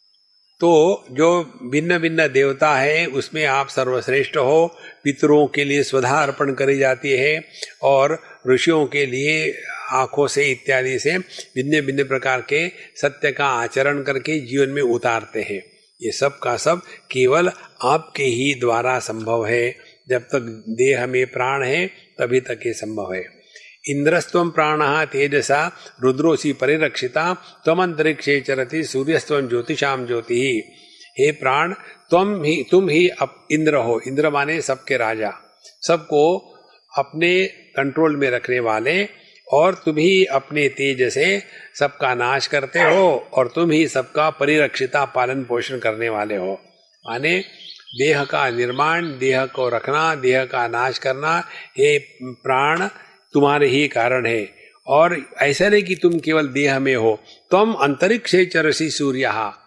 तो जो भिन्न भिन्न देवता है उसमें आप सर्वश्रेष्ठ हो। पितरों के लिए स्वधा अर्पण करी जाती है, और ऋषियों के लिए आंखों से इत्यादि से भिन्न भिन्न प्रकार के सत्य का आचरण करके जीवन में उतारते हैं। ये सब का सब केवल आपके ही द्वारा संभव है। जब तक देह में प्राण है तभी तक ये संभव है। इंद्रस्त्वं प्राणः तेजसा रुद्रोसी परिरक्षिता त्वम अंतरिक्षे चरति सूर्यस्त्वं ज्योतिषाम ज्योति। हे प्राण तुम ही तुम ही अब इंद्र हो। इंद्र माने सबके राजा, सबको अपने कंट्रोल में रखने वाले, और तुम ही अपने तेज से सबका नाश करते हो, और तुम ही सबका परिरक्षिता पालन पोषण करने वाले हो। माने देह का निर्माण, देह को रखना, देह का नाश करना, हे प्राण तुम्हारे ही कारण है। और ऐसा नहीं कि तुम केवल देह में हो, तुम अंतरिक्षे चरसी सूर्यः,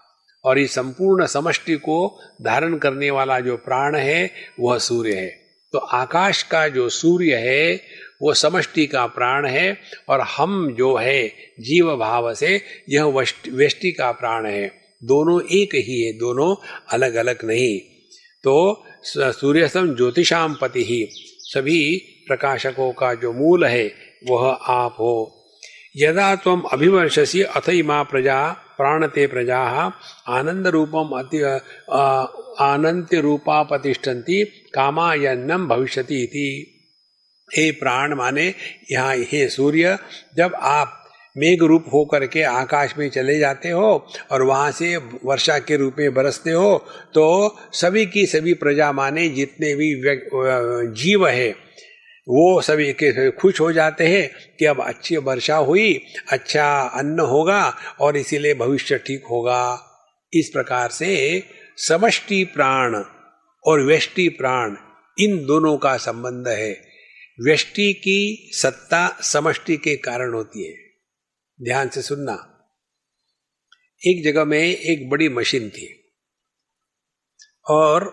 और इस संपूर्ण समष्टि को धारण करने वाला जो प्राण है वह सूर्य है। तो आकाश का जो सूर्य है वो समष्टि का प्राण है, और हम जो है जीव भाव से यह व्यष्टि का प्राण है। दोनों एक ही है, दोनों अलग अलग नहीं। तो सूर्यसम ज्योतिषाम पति ही, सभी प्रकाशकों का जो मूल है वह आप हो। यदा त्वम अभिवर्षसि अथ इमा प्रजा प्राणते प्रजा आनंद रूपम अति आनंत्य रूपा प्रतिष्ठन्ति कामायन्नम भविष्यति इति। हे प्राण माने यहाँ हे सूर्य, जब आप मेघ रूप होकर के आकाश में चले जाते हो और वहां से वर्षा के रूप में बरसते हो, तो सभी की सभी प्रजा माने जितने भी जीव है वो सभी के खुश हो जाते हैं कि अब अच्छी वर्षा हुई, अच्छा अन्न होगा और इसीलिए भविष्य ठीक होगा। इस प्रकार से समष्टि प्राण और व्यष्टि प्राण इन दोनों का संबंध है। व्यष्टि की सत्ता समष्टि के कारण होती है। ध्यान से सुनना। एक जगह में एक बड़ी मशीन थी और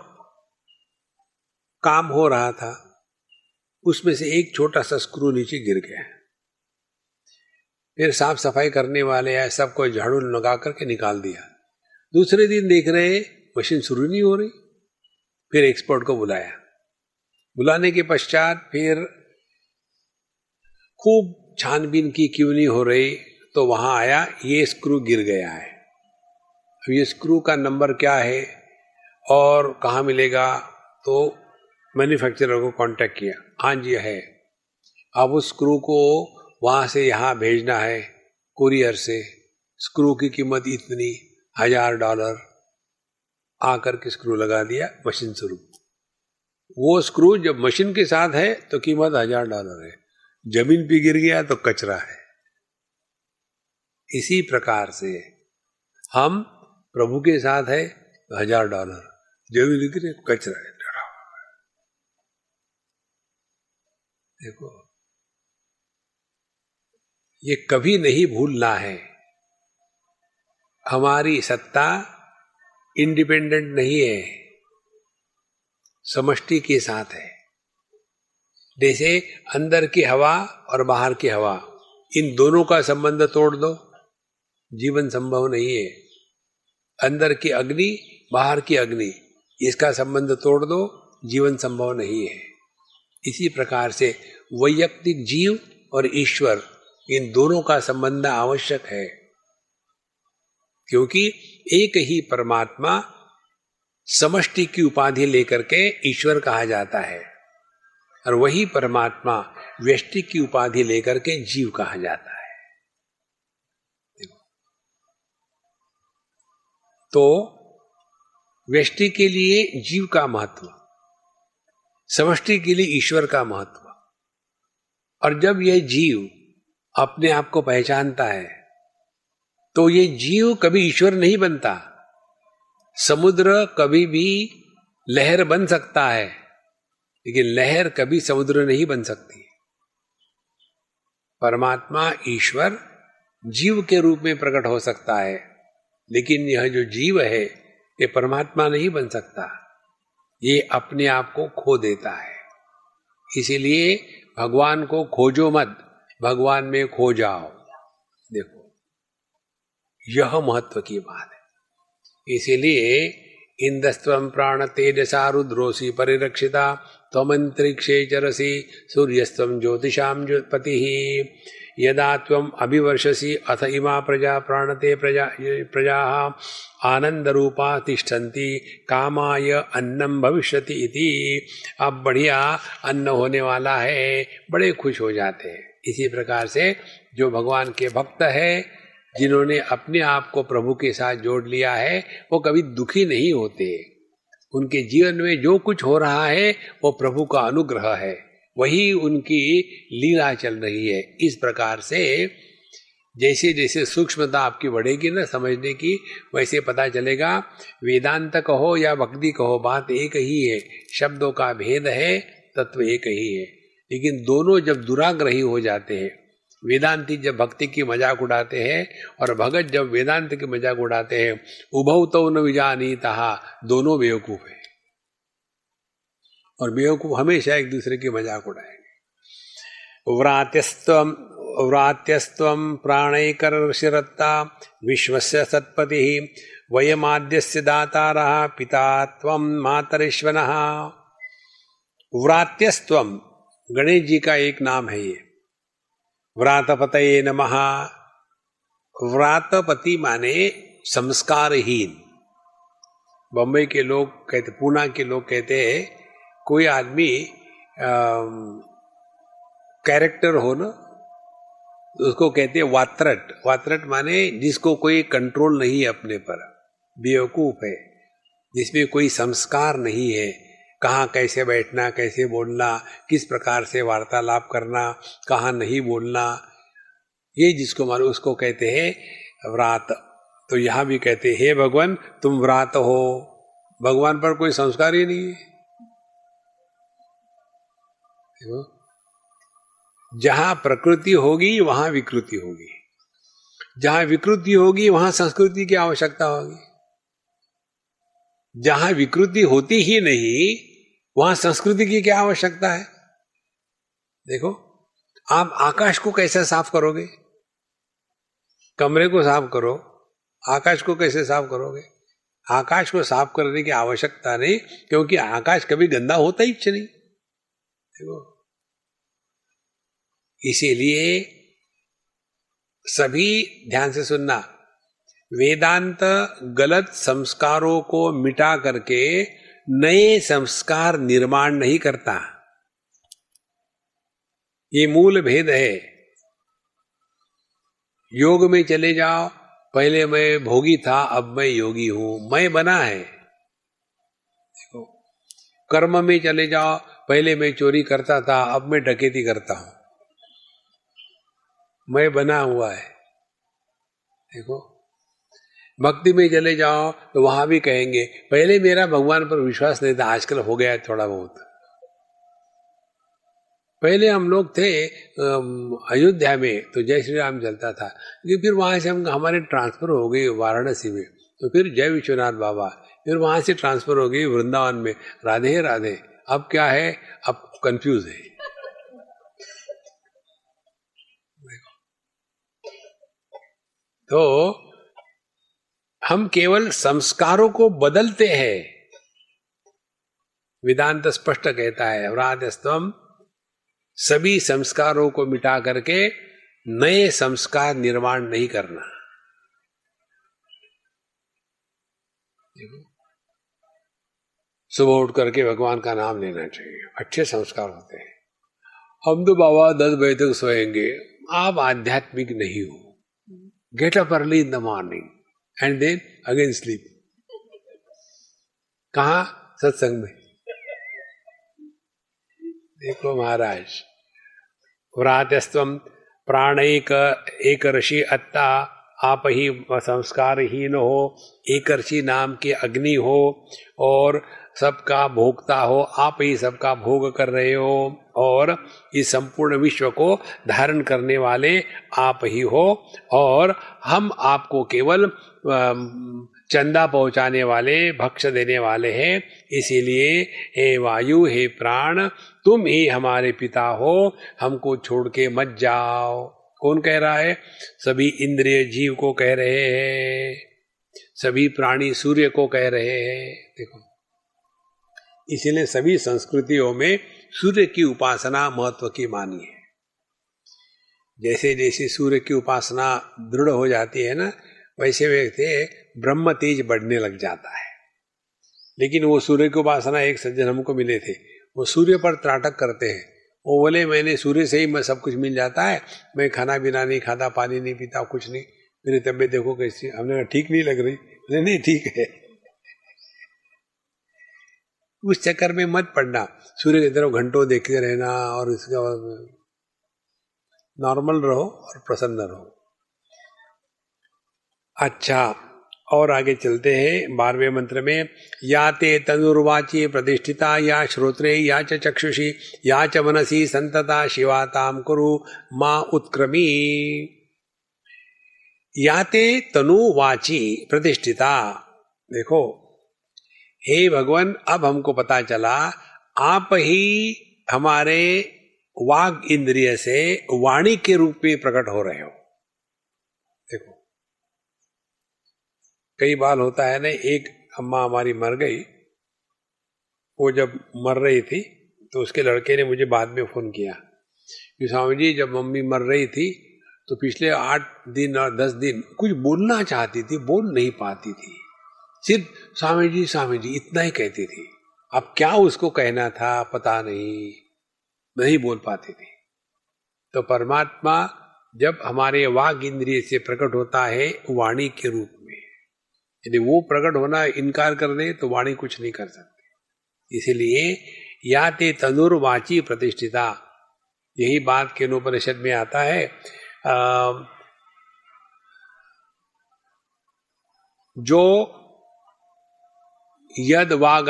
काम हो रहा था। उसमें से एक छोटा सा स्क्रू नीचे गिर गया। फिर साफ सफाई करने वाले हैं, सबको झाड़ू लगा करके निकाल दिया। दूसरे दिन देख रहे मशीन शुरू नहीं हो रही। फिर एक्सपर्ट को बुलाया। बुलाने के पश्चात फिर खूब छानबीन की, क्यों नहीं हो रही, तो वहां आया ये स्क्रू गिर गया है। अब ये स्क्रू का नंबर क्या है और कहाँ मिलेगा, तो मैन्युफैक्चरर को कांटेक्ट किया। हाँ जी है। अब उस स्क्रू को वहां से यहाँ भेजना है कुरियर से। स्क्रू की कीमत इतनी, हजार डॉलर। आकर के स्क्रू लगा दिया, मशीन शुरू। वो स्क्रू जब मशीन के साथ है तो कीमत हजार डॉलर है, जमीन पे गिर गया तो कचरा है। इसी प्रकार से हम प्रभु के साथ है तो हजार डॉलर, जमीन गिरे कचरा है। देखो, ये कभी नहीं भूलना है, हमारी सत्ता इंडिपेंडेंट नहीं है, समष्टि के साथ है। जैसे अंदर की हवा और बाहर की हवा, इन दोनों का संबंध तोड़ दो, जीवन संभव नहीं है। अंदर की अग्नि, बाहर की अग्नि, इसका संबंध तोड़ दो, जीवन संभव नहीं है। इसी प्रकार से वैयक्तिक जीव और ईश्वर, इन दोनों का संबंध आवश्यक है, क्योंकि एक ही परमात्मा समष्टि की उपाधि लेकर के ईश्वर कहा जाता है, और वही परमात्मा व्यष्टि की उपाधि लेकर के जीव कहा जाता है। तो व्यष्टि के लिए जीव का महत्व, समष्टि के लिए ईश्वर का महत्व। और जब यह जीव अपने आप को पहचानता है तो ये जीव कभी ईश्वर नहीं बनता। समुद्र कभी भी लहर बन सकता है, लेकिन लहर कभी समुद्र नहीं बन सकती। परमात्मा ईश्वर जीव के रूप में प्रकट हो सकता है, लेकिन यह जो जीव है ये परमात्मा नहीं बन सकता, ये अपने आप को खो देता है। इसीलिए भगवान को खोजो मत, भगवान में खो जाओ। देखो, यह महत्व की बात है। इसीलिए इंद्रस्त्वं प्राण तेजसा रुद्रोसी परिरक्षिता त्वमंतरिक्षे चरसि सूर्यस्त्वं ज्योतिषां पतिः यदा त्वं अभिवर्षसि अथ इमा प्रजा प्राणते प्रजा प्रजाः आनंद रूपा तिष्ठन्ति कामाय अन्नम भविष्यति इति। अब बढ़िया अन्न होने वाला है, बड़े खुश हो जाते हैं। इसी प्रकार से जो भगवान के भक्त है, जिन्होंने अपने आप को प्रभु के साथ जोड़ लिया है, वो कभी दुखी नहीं होते। उनके जीवन में जो कुछ हो रहा है वो प्रभु का अनुग्रह है, वही उनकी लीला चल रही है। इस प्रकार से जैसे जैसे सूक्ष्मता आपकी बढ़ेगी ना समझने की, वैसे पता चलेगा वेदांत कहो या भक्ति कहो, बात एक ही है, शब्दों का भेद है, तत्व एक ही है। लेकिन दोनों जब दुराग्रही हो जाते हैं, वेदांती जब भक्ति की मजाक उड़ाते हैं और भगत जब वेदांत की मजाक उड़ाते हैं, उभौ तौ न विजानीतः, दोनों बेवकूफ है और बेवकूफ हमेशा एक दूसरे की मजाक उड़ाएंगे। व्रात्यस्त्वम व्रात्यस्त्वम प्राणैकर्षिरत्ता विश्वस्य सत्पतिः वयमाद्यस्य दातारः पिता त्वं मातरिश्वनः। व्रात्यस्त्वम गणेश जी का एक नाम है ये। व्रातपतये नमः। व्रातपति माने संस्कारहीन। बम्बई के लोग कहते, पूना के लोग कहते हैं कोई आदमी कैरेक्टर हो ना, उसको कहते हैं वात्रट। वात्रट माने जिसको कोई कंट्रोल नहीं है अपने पर, बेवकूफ है, जिसमें कोई संस्कार नहीं है। कहाँ कैसे बैठना, कैसे बोलना, किस प्रकार से वार्तालाप करना, कहाँ नहीं बोलना, ये जिसको मालूम उसको कहते हैं व्रात। तो यहां भी कहते हैं हे भगवान तुम व्रात हो। भगवान पर कोई संस्कार ही नहीं है। जहां प्रकृति होगी वहां विकृति होगी, जहां विकृति होगी वहां संस्कृति की आवश्यकता होगी। जहां विकृति होती ही नहीं वहां संस्कृति की क्या आवश्यकता है। देखो, आप आकाश को कैसे साफ करोगे? कमरे को साफ करो, आकाश को कैसे साफ करोगे? आकाश को साफ करने की आवश्यकता नहीं, क्योंकि आकाश कभी गंदा होता ही नहीं। देखो, इसीलिए सभी ध्यान से सुनना, वेदांत गलत संस्कारों को मिटा करके नए संस्कार निर्माण नहीं करता। ये मूल भेद है। योग में चले जाओ, पहले मैं भोगी था अब मैं योगी हूं, मैं बना है। देखो, कर्म में चले जाओ, पहले मैं चोरी करता था अब मैं डकैती करता हूं, मैं बना हुआ है। देखो, भक्ति में चले जाओ तो वहां भी कहेंगे पहले मेरा भगवान पर विश्वास नहीं था, आजकल हो गया है थोड़ा बहुत। पहले हम लोग थे अयोध्या में तो जय श्री राम चलता था, लेकिन फिर वहां से हम हमारे ट्रांसफर हो गई वाराणसी में, तो फिर जय विश्वनाथ बाबा, फिर वहां से ट्रांसफर हो गई वृंदावन में, राधे राधे। अब क्या है, अब कंफ्यूज है। तो हम केवल संस्कारों को बदलते हैं। वेदांत स्पष्ट कहता है व्रातस्त्वम, सभी संस्कारों को मिटा करके नए संस्कार निर्माण नहीं करना। देखो, सुबह उठ करके भगवान का नाम लेना चाहिए, अच्छे संस्कार होते हैं। हम तो बाबा दस बजे तक सोएंगे, आप आध्यात्मिक नहीं हो। Get up early in the morning and then again sleep. कहा? सत्संग में। देखो महाराज, व्रातस्त्वम प्राणैक एक ऋषि अत्ता, आप ही संस्कारहीन हो, एक ऋषि नाम की अग्नि हो और सबका भोगता हो, आप ही सबका भोग कर रहे हो और इस संपूर्ण विश्व को धारण करने वाले आप ही हो, और हम आपको केवल चंदा पहुंचाने वाले, भक्ष देने वाले हैं। इसीलिए हे वायु, हे प्राण, तुम ही हमारे पिता हो, हमको छोड़ के मत जाओ। कौन कह रहा है? सभी इंद्रिय जीव को कह रहे हैं, सभी प्राणी सूर्य को कह रहे हैं। देखो, इसीलिए सभी संस्कृतियों में सूर्य की उपासना महत्व की मानी है। जैसे जैसे सूर्य की उपासना दृढ़ हो जाती है ना, वैसे वैसे ब्रह्म तेज बढ़ने लग जाता है। लेकिन वो सूर्य की उपासना, एक सज्जन हमको मिले थे, वो सूर्य पर त्राटक करते हैं। वो बोले मैंने सूर्य से ही मैं सब कुछ मिल जाता है, मैं खाना पीना नहीं खाता, पानी नहीं पीता, कुछ नहीं, मेरी तबीयत देखो कैसी। हमने कहा ठीक नहीं लग रही। नहीं नहीं ठीक है। उस चक्कर में मत पड़ना, सूर्य की तरफ घंटों देखते रहना और इसका नॉर्मल रहो और प्रसन्न रहो। अच्छा, और आगे चलते हैं बारहवें मंत्र में, या ते तनुर्वाची प्रतिष्ठिता या श्रोत्रे या च चक्षुषी या च मनसी संतता शिवा ताम कुरु मां उत्क्रमी। या ते तनुवाची प्रतिष्ठिता। देखो हे भगवान, अब हमको पता चला आप ही हमारे वाग इंद्रिय से वाणी के रूप में प्रकट हो रहे हो। देखो कई बार होता है ना, एक अम्मा हमारी मर गई, वो जब मर रही थी तो उसके लड़के ने मुझे बाद में फोन किया कि स्वामी जी जब मम्मी मर रही थी तो पिछले आठ दिन और दस दिन कुछ बोलना चाहती थी, बोल नहीं पाती थी, सिर्फ स्वामी जी स्वामी जी इतना ही कहती थी। अब क्या उसको कहना था पता नहीं, नहीं बोल पाती थी। तो परमात्मा जब हमारे वाग इंद्रिय से प्रकट होता है वाणी के रूप में, यदि वो प्रकट होना इनकार कर दे तो वाणी कुछ नहीं कर सकती। इसीलिए या ते तनुर्वाची प्रतिष्ठिता, यही बात के उपनिषद में आता है। आ, जो यद वाग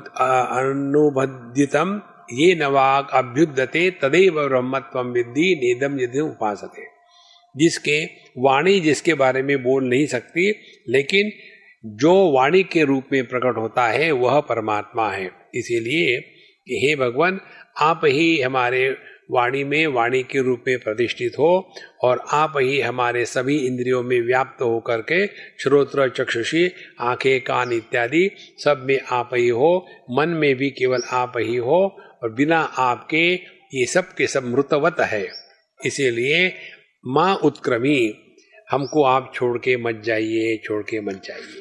अनुबद्धितम ये न वाग अभ्युदते तदैव ब्रह्मत्वं विद्धि नेदम यदि उपासते। जिसके वाणी जिसके बारे में बोल नहीं सकती, लेकिन जो वाणी के रूप में प्रकट होता है वह परमात्मा है। इसीलिए कि हे भगवान, आप ही हमारे वाणी में वाणी के रूप में प्रतिष्ठित हो और आप ही हमारे सभी इंद्रियों में व्याप्त होकर के श्रोत्र चक्षुषी आंखें कान इत्यादि सब में आप ही हो, मन में भी केवल आप ही हो, और बिना आपके ये सब के सब मृतवत है। इसीलिए मां उत्क्रमी, हमको आप छोड़ के मत जाइए, छोड़ के मत जाइए।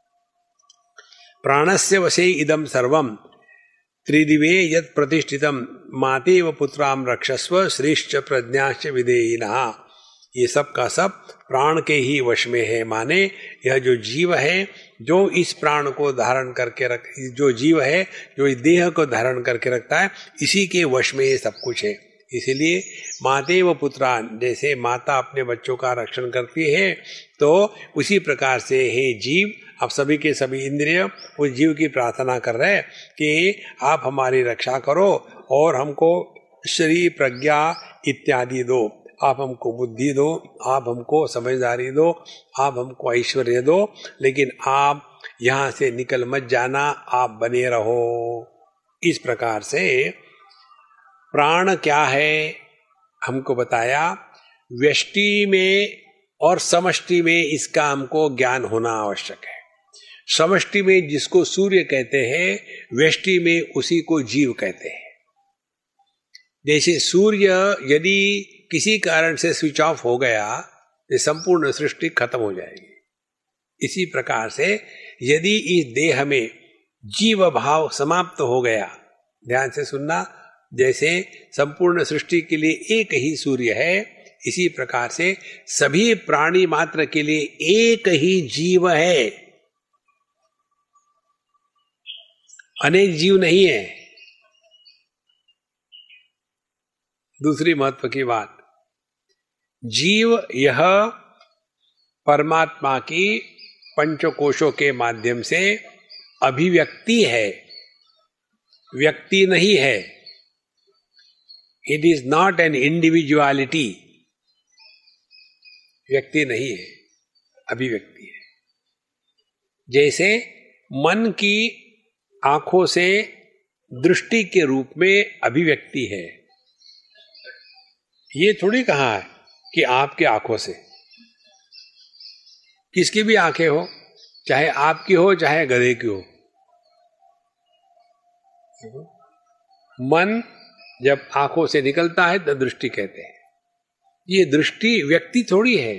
प्राणस्य वशे इदम सर्वम त्रिदिवे यत् प्रतिष्ठितम मातेव पुत्राम रक्षस्व श्रेष्ठ प्रज्ञाश्च विधेयिनः। ये सब का सब प्राण के ही वश में है। माने यह जो जीव है, जो इस प्राण को धारण करके रख जो जीव है जो इस देह को धारण करके रखता है, इसी के वश में ये सब कुछ है। इसीलिए मातेव पुत्रान, जैसे माता अपने बच्चों का रक्षण करती है, तो उसी प्रकार से हे जीव, आप सभी के सभी इंद्रिय उस जीव की प्रार्थना कर रहे हैं कि आप हमारी रक्षा करो और हमको श्री प्रज्ञा इत्यादि दो, आप हमको बुद्धि दो, आप हमको समझदारी दो, आप हमको ऐश्वर्य दो, लेकिन आप यहाँ से निकल मत जाना, आप बने रहो। इस प्रकार से प्राण क्या है हमको बताया। व्यष्टि में और समष्टि में इसका हमको ज्ञान होना आवश्यक है। समष्टि में जिसको सूर्य कहते हैं, व्यष्टि में उसी को जीव कहते हैं। जैसे सूर्य यदि किसी कारण से स्विच ऑफ हो गया तो संपूर्ण सृष्टि खत्म हो जाएगी। इसी प्रकार से यदि इस देह में जीव भाव समाप्त हो गया, ध्यान से सुनना, जैसे संपूर्ण सृष्टि के लिए एक ही सूर्य है, इसी प्रकार से सभी प्राणी मात्र के लिए एक ही जीव है, अनेक जीव नहीं है। दूसरी महत्व की बात, जीव यह परमात्मा की पंचकोशों के माध्यम से अभिव्यक्ति है, व्यक्ति नहीं है। It is not an individuality, व्यक्ति नहीं है, अभिव्यक्ति है। जैसे मन की आंखों से दृष्टि के रूप में अभिव्यक्ति है, ये थोड़ी कहा है कि आपके आंखों से, किसकी भी आंखें हो, चाहे आपकी हो चाहे गधे की हो, मन जब आंखों से निकलता है तो दृष्टि कहते हैं। ये दृष्टि व्यक्ति थोड़ी है,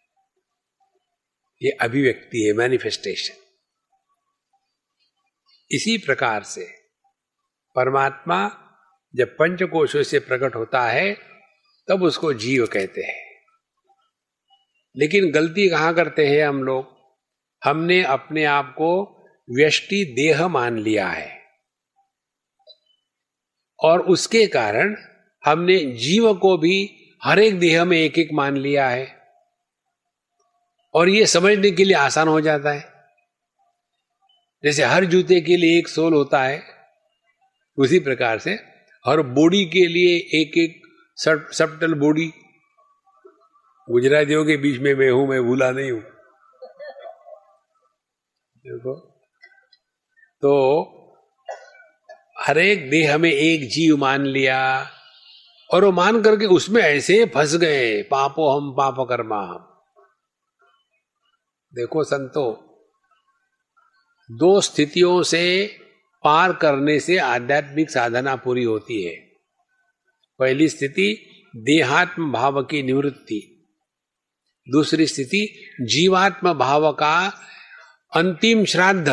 ये अभिव्यक्ति है, मैनिफेस्टेशन। इसी प्रकार से परमात्मा जब पंचकोशों से प्रकट होता है तब उसको जीव कहते हैं। लेकिन गलती कहां करते हैं हम लोग? हमने अपने आप को व्यष्टि देह मान लिया है और उसके कारण हमने जीव को भी हर एक देह में एक एक मान लिया है, और ये समझने के लिए आसान हो जाता है। जैसे हर जूते के लिए एक सोल होता है, उसी प्रकार से हर बॉडी के लिए एक एक सबटल बॉडी। गुजरातियों के बीच में मैं हूं, मैं भूला नहीं हूं। देखो, तो हर एक देह में एक जीव मान लिया और वो मान करके उसमें ऐसे फंस गए, पापो हम पाप कर्मा हम। देखो संतो, दो स्थितियों से पार करने से आध्यात्मिक साधना पूरी होती है। पहली स्थिति देहात्म भाव की निवृत्ति, दूसरी स्थिति जीवात्म भाव का अंतिम श्राद्ध।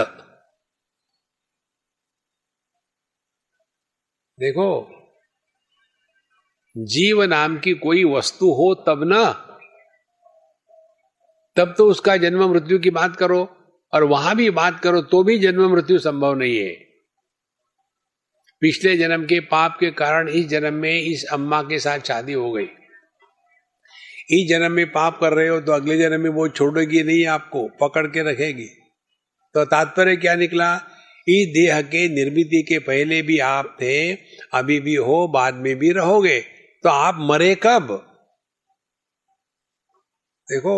देखो, जीव नाम की कोई वस्तु हो तब ना, तब तो उसका जन्म मृत्यु की बात करो, और वहां भी बात करो तो भी जन्म मृत्यु संभव नहीं है। पिछले जन्म के पाप के कारण इस जन्म में इस अम्मा के साथ शादी हो गई। इस जन्म में पाप कर रहे हो तो अगले जन्म में वो छोड़ेगी नहीं, आपको पकड़ के रखेगी। तो तात्पर्य क्या निकला? इस देह के निर्मिति के पहले भी आप थे, अभी भी हो, बाद में भी रहोगे। तो आप मरे कब? देखो,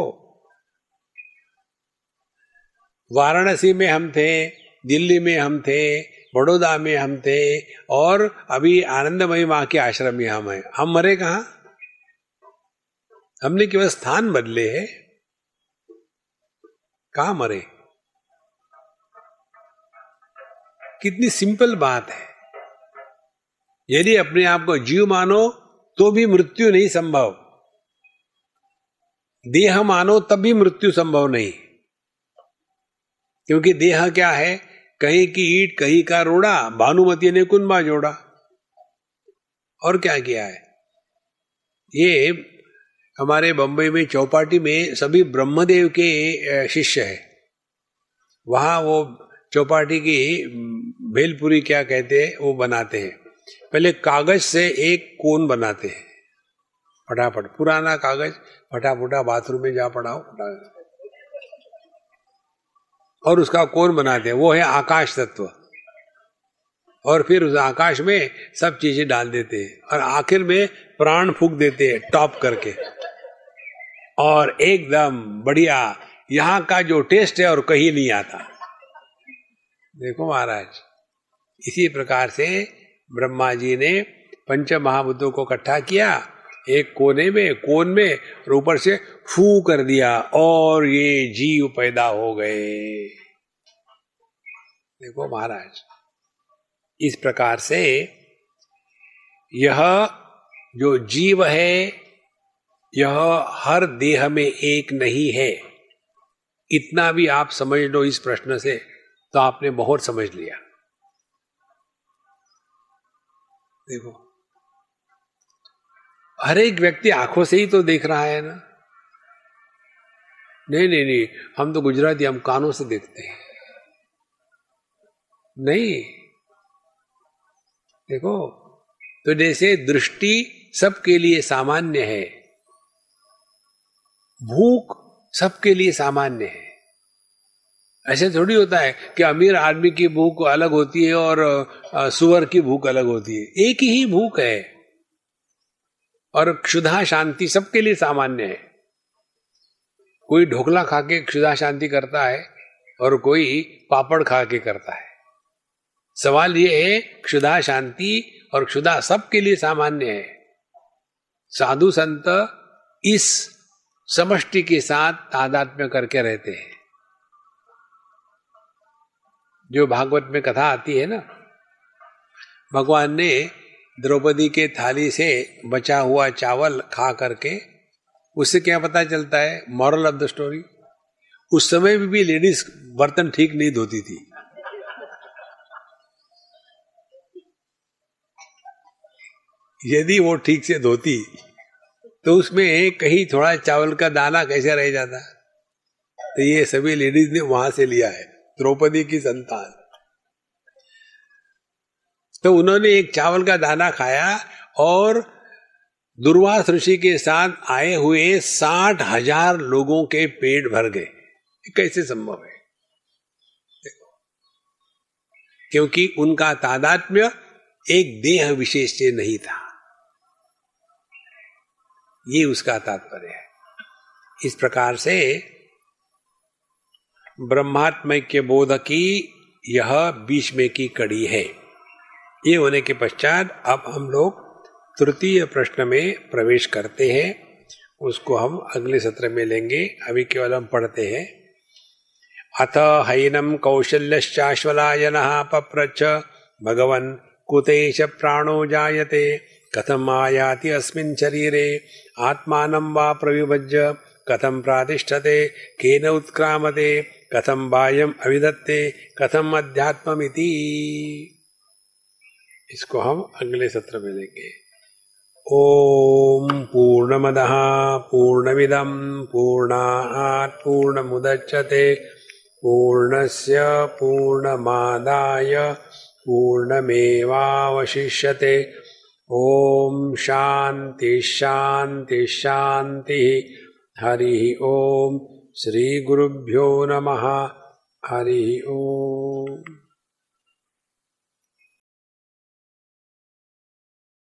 वाराणसी में हम थे, दिल्ली में हम थे, बड़ौदा में हम थे, और अभी आनंदमयी मां के आश्रम में हम हैं। हम मरे कहां? हमने केवल स्थान बदले हैं, कहां मरे? कितनी सिंपल बात है। यदि अपने आप को जीव मानो तो भी मृत्यु नहीं संभव, देह मानो तब भी मृत्यु संभव नहीं। क्योंकि देह क्या है? कहीं की ईंट, कहीं का रोड़ा, भानुमती ने कुंभा जोड़ा, और क्या किया है? ये हमारे बंबई में चौपाटी में सभी ब्रह्मदेव के शिष्य है। वहां वो चौपाटी की भेलपुरी क्या कहते हैं वो बनाते हैं। पहले कागज से एक कोन बनाते हैं, फटाफट, पुराना कागज फटाफटा बाथरूम में जा पड़ाओ फटाफट, और उसका कोन बनाते हैं। वो है आकाश तत्व। और फिर उस आकाश में सब चीजें डाल देते हैं, और आखिर में प्राण फूंक देते हैं टॉप करके, और एकदम बढ़िया यहां का जो टेस्ट है और कहीं नहीं आता। देखो महाराज, इसी प्रकार से ब्रह्मा जी ने पंच महाभूतों को इकट्ठा किया एक कोने में, कोन में, और ऊपर से फू कर दिया, और ये जीव पैदा हो गए। देखो महाराज, इस प्रकार से यह जो जीव है, यह हर देह में एक नहीं है। इतना भी आप समझ लो इस प्रश्न से, तो आपने बहुत समझ लिया। देखो, हर एक व्यक्ति आंखों से ही तो देख रहा है ना। नहीं नहीं नहीं, हम तो गुजराती, हम कानों से देखते हैं। नहीं, देखो, तो जैसे दृष्टि सबके लिए सामान्य है, भूख सबके लिए सामान्य है। ऐसे थोड़ी होता है कि अमीर आदमी की भूख अलग होती है और सुअर की भूख अलग होती है। एक ही भूख है, और क्षुधा शांति सबके लिए सामान्य है। कोई ढोकला खा के क्षुधा शांति करता है और कोई पापड़ खा के करता है। सवाल ये है, क्षुधा शांति और क्षुधा सबके लिए सामान्य है। साधु संत इस समष्टि के साथ तादात्म्य करके रहते हैं। जो भागवत में कथा आती है ना, भगवान ने द्रौपदी के थाली से बचा हुआ चावल खा करके, उससे क्या पता चलता है? मॉरल ऑफ द स्टोरी, उस समय भी, भी लेडीज बर्तन ठीक नहीं धोती थी। यदि वो ठीक से धोती तो उसमें कहीं थोड़ा चावल का दाना कैसे रह जाता। तो ये सभी लेडीज ने वहां से लिया है, द्रौपदी की संतान। तो उन्होंने एक चावल का दाना खाया और दुर्वास ऋषि के साथ आए हुए साठ हजार लोगों के पेट भर गए। कैसे संभव है? देखो, क्योंकि उनका तादात्म्य एक देह विशेष से नहीं था। ये उसका तात्पर्य है। इस प्रकार से ब्रह्मात्मैक्य बोध की यह बीच में की कड़ी है। ये होने के पश्चात अब हम लोग तृतीय प्रश्न में प्रवेश करते हैं। उसको हम अगले सत्र में लेंगे। अभी केवल हम पढ़ते हैं। अथ हैनम कौशल्यश्चाश्वलायनः पप्रच्छ भगवन् कुतेश प्राणो जायते कथम आयाति अस्मिन् शरीरे आत्मानं वा प्रविभज्य कथम प्रातिष्ठते केन उत्क्रामते कथम बाह्यम अभिधत्ते कथम अध्यात्ममिति। इसको हम अगले सत्र में लेंगे। ओम पूर्णमदः पूर्णमिदं पूर्णात् पूर्णमुदच्यते पूर्णस्य पूर्णमादाय पूर्णमेवावशिष्यते। ओम शांति शांति शांति। हरि ओम। श्री गुरुभ्यो नमः। हरि ओम।